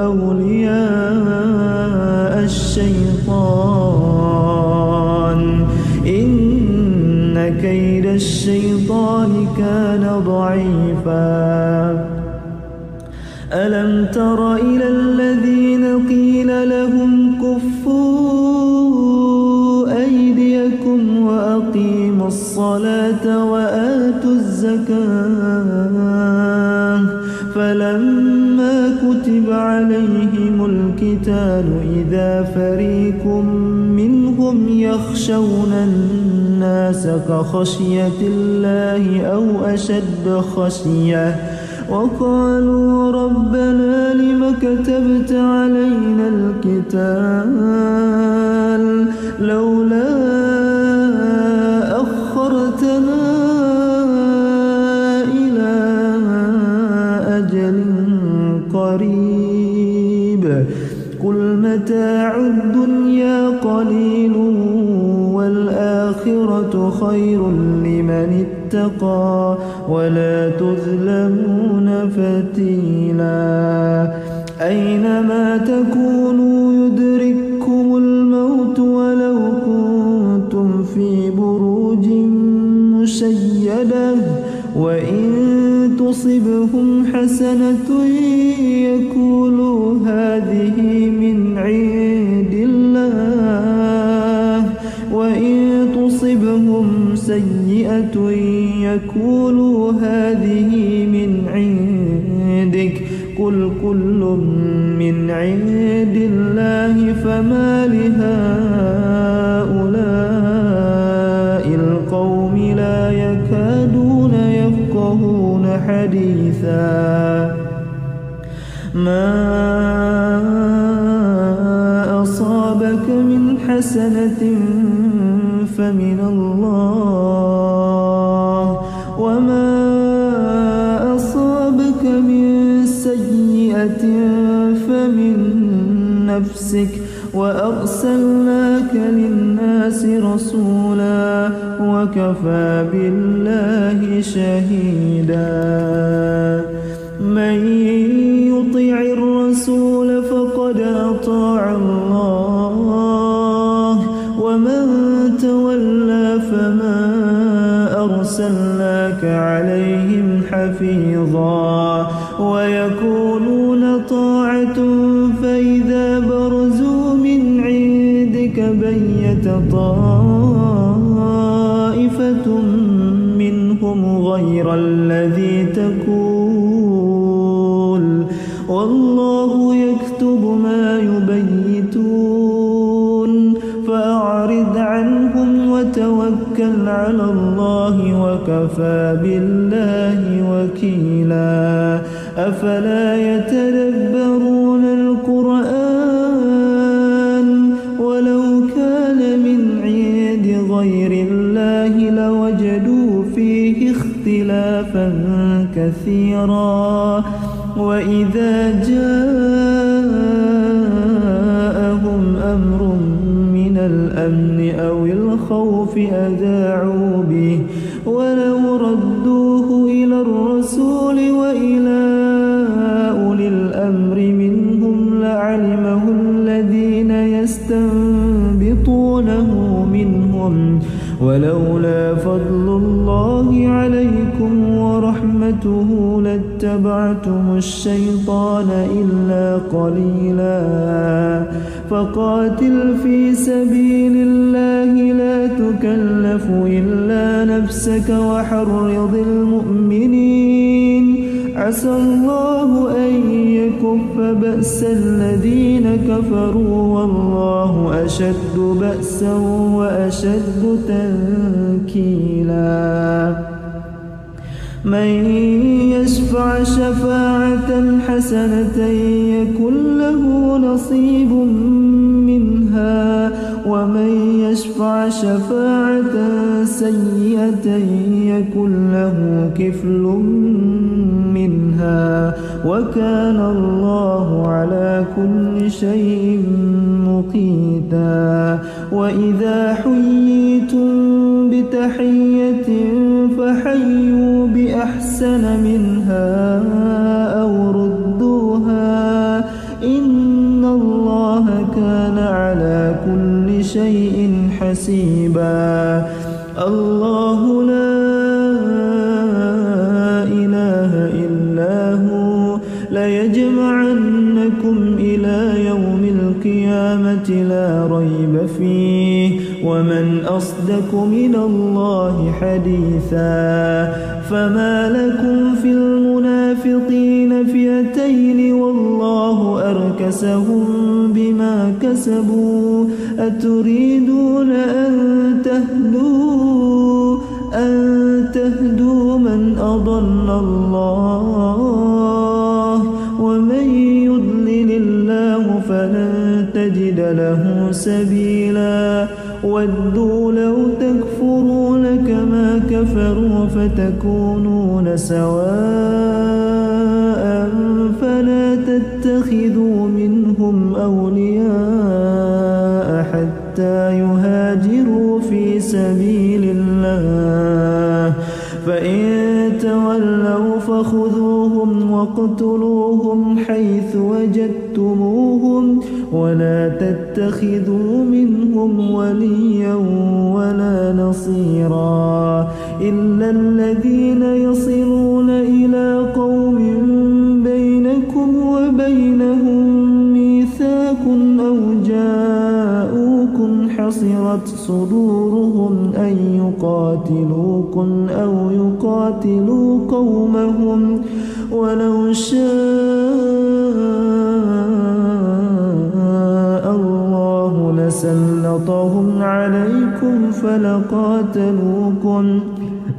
أولياء الشيطان إن كيد الشيطان كان ضعيفا ألم تر إلى الذين قيل لهم كفوا أيديكم وأقيموا الصلاة وآتوا الزكاة فلما كتب عليهم القتال إذا فريق منهم يخشون الناس كخشية الله أو أشد خشية وقالوا ربنا لم كتبت علينا القتال لولا أخرتنا إلى أجل قريب قل متاع الدنيا قليل والآخرة خير لمن اتقى ولا تظلمون فتيلا أينما تكونوا يدرككم الموت ولو كنتم في بروج مشيدة وإن تصبهم حسنة يقولوا هذه من عند الله وإن تصبهم سيئة يقولوا هذه من عندك قل كل من عند الله فما لهؤلاء القوم لا يكادون يفقهون حديثا ما أصابك من حسنة فمن الله وما أصابك من سيئة فمن نفسك وأرسلناك للناس رسولا وكفى بالله شهيدا من يطع الرسول فقد أطاع الله ومن تولى فما أرسلناك عليهم حفيظا ويقولون طاعة فإذا برزوا من عندك بيت طائفة منهم غير الذي تقول والله يكتب ما يبيتون فأعرض عنهم وتوكل على الله وكفى بالله وكيلا أفلا يتدبرون القرآن ولو كان من عند غير الله لوجدوا فيه اختلافا كثيرا وإذا جاءهم أمر من الأمن أو الخوف أذاعوا به ولو ردوه إلى الرسول وإلى أولي الأمر منهم لعلمه الذين يستنبطونه منهم ولولا فضل الله عليكم ورحمته لاتبعتم الشيطان إلا قليلا فقاتل في سبيل الله لا تكلف إلا نفسك وحرض المؤمنين عسى الله أن يكف بأس الذين كفروا والله أشد بأسا وأشد تنكيلا من يشفع شفاعة حسنة يكن له نصيب منها ومن يشفع شفاعة سيئة يكن له كفل منها وكان الله على كل شيء مقيتا وإذا حييتم بتحية فحيوا بأحسن منها أو ردوها إن الله كان على كل شيء حسيبا الله لا إله إلا هو ليجمعنكم إلى يوم القيامة لا ريب فيه ومن أصدق من الله حديثا فما لكم في المنافقين فئتين والله أركسهم بما كسبوا أتريدون أن تهدوا أن تهدوا من أضل الله ومن يضلل الله فلن تجد له سبيلا ودوا لو تكفرون كما كفروا فتكونون سواء فلا تتخذوا منهم أولياء حتى يهاجروا في سبيل الله فإن تولوا فخذوهم واقتلوهم حيث وجدتموهم ولا تتخذوا منهم وليا ولا نصيرا إلا الذين يصلون إلى قوم بينكم وبينهم ميثاق أو جاءوكم حصرت صدورهم أن يقاتلوكم أو يقاتلوا قومهم ولو شاء الله لسلطهم عليكم فلقاتلوكم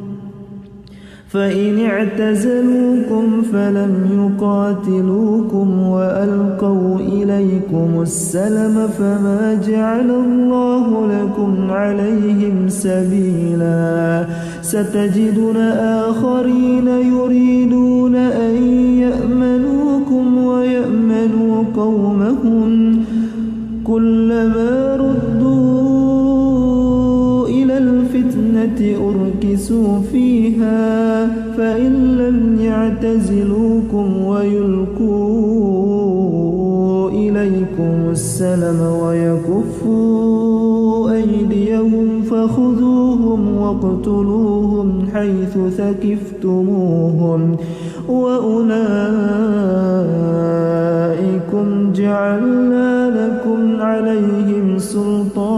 فإن اعتزلوكم فلم يقاتلوكم وألقوا إليكم السلم فما جعل الله لكم عليهم سبيلا ستجدون آخرين يريدون أن يأمنوكم ويأمنوا قومهم كلما ردوا إلى الفتنة أركسوا فيها فإن لم يعتزلوكم ويلقوا إليكم السلم ويكفوا أيديهم فخذوهم واقتلوهم حيث ثقفتموهم وأولئكم جعلنا لكم عليهم سلطانا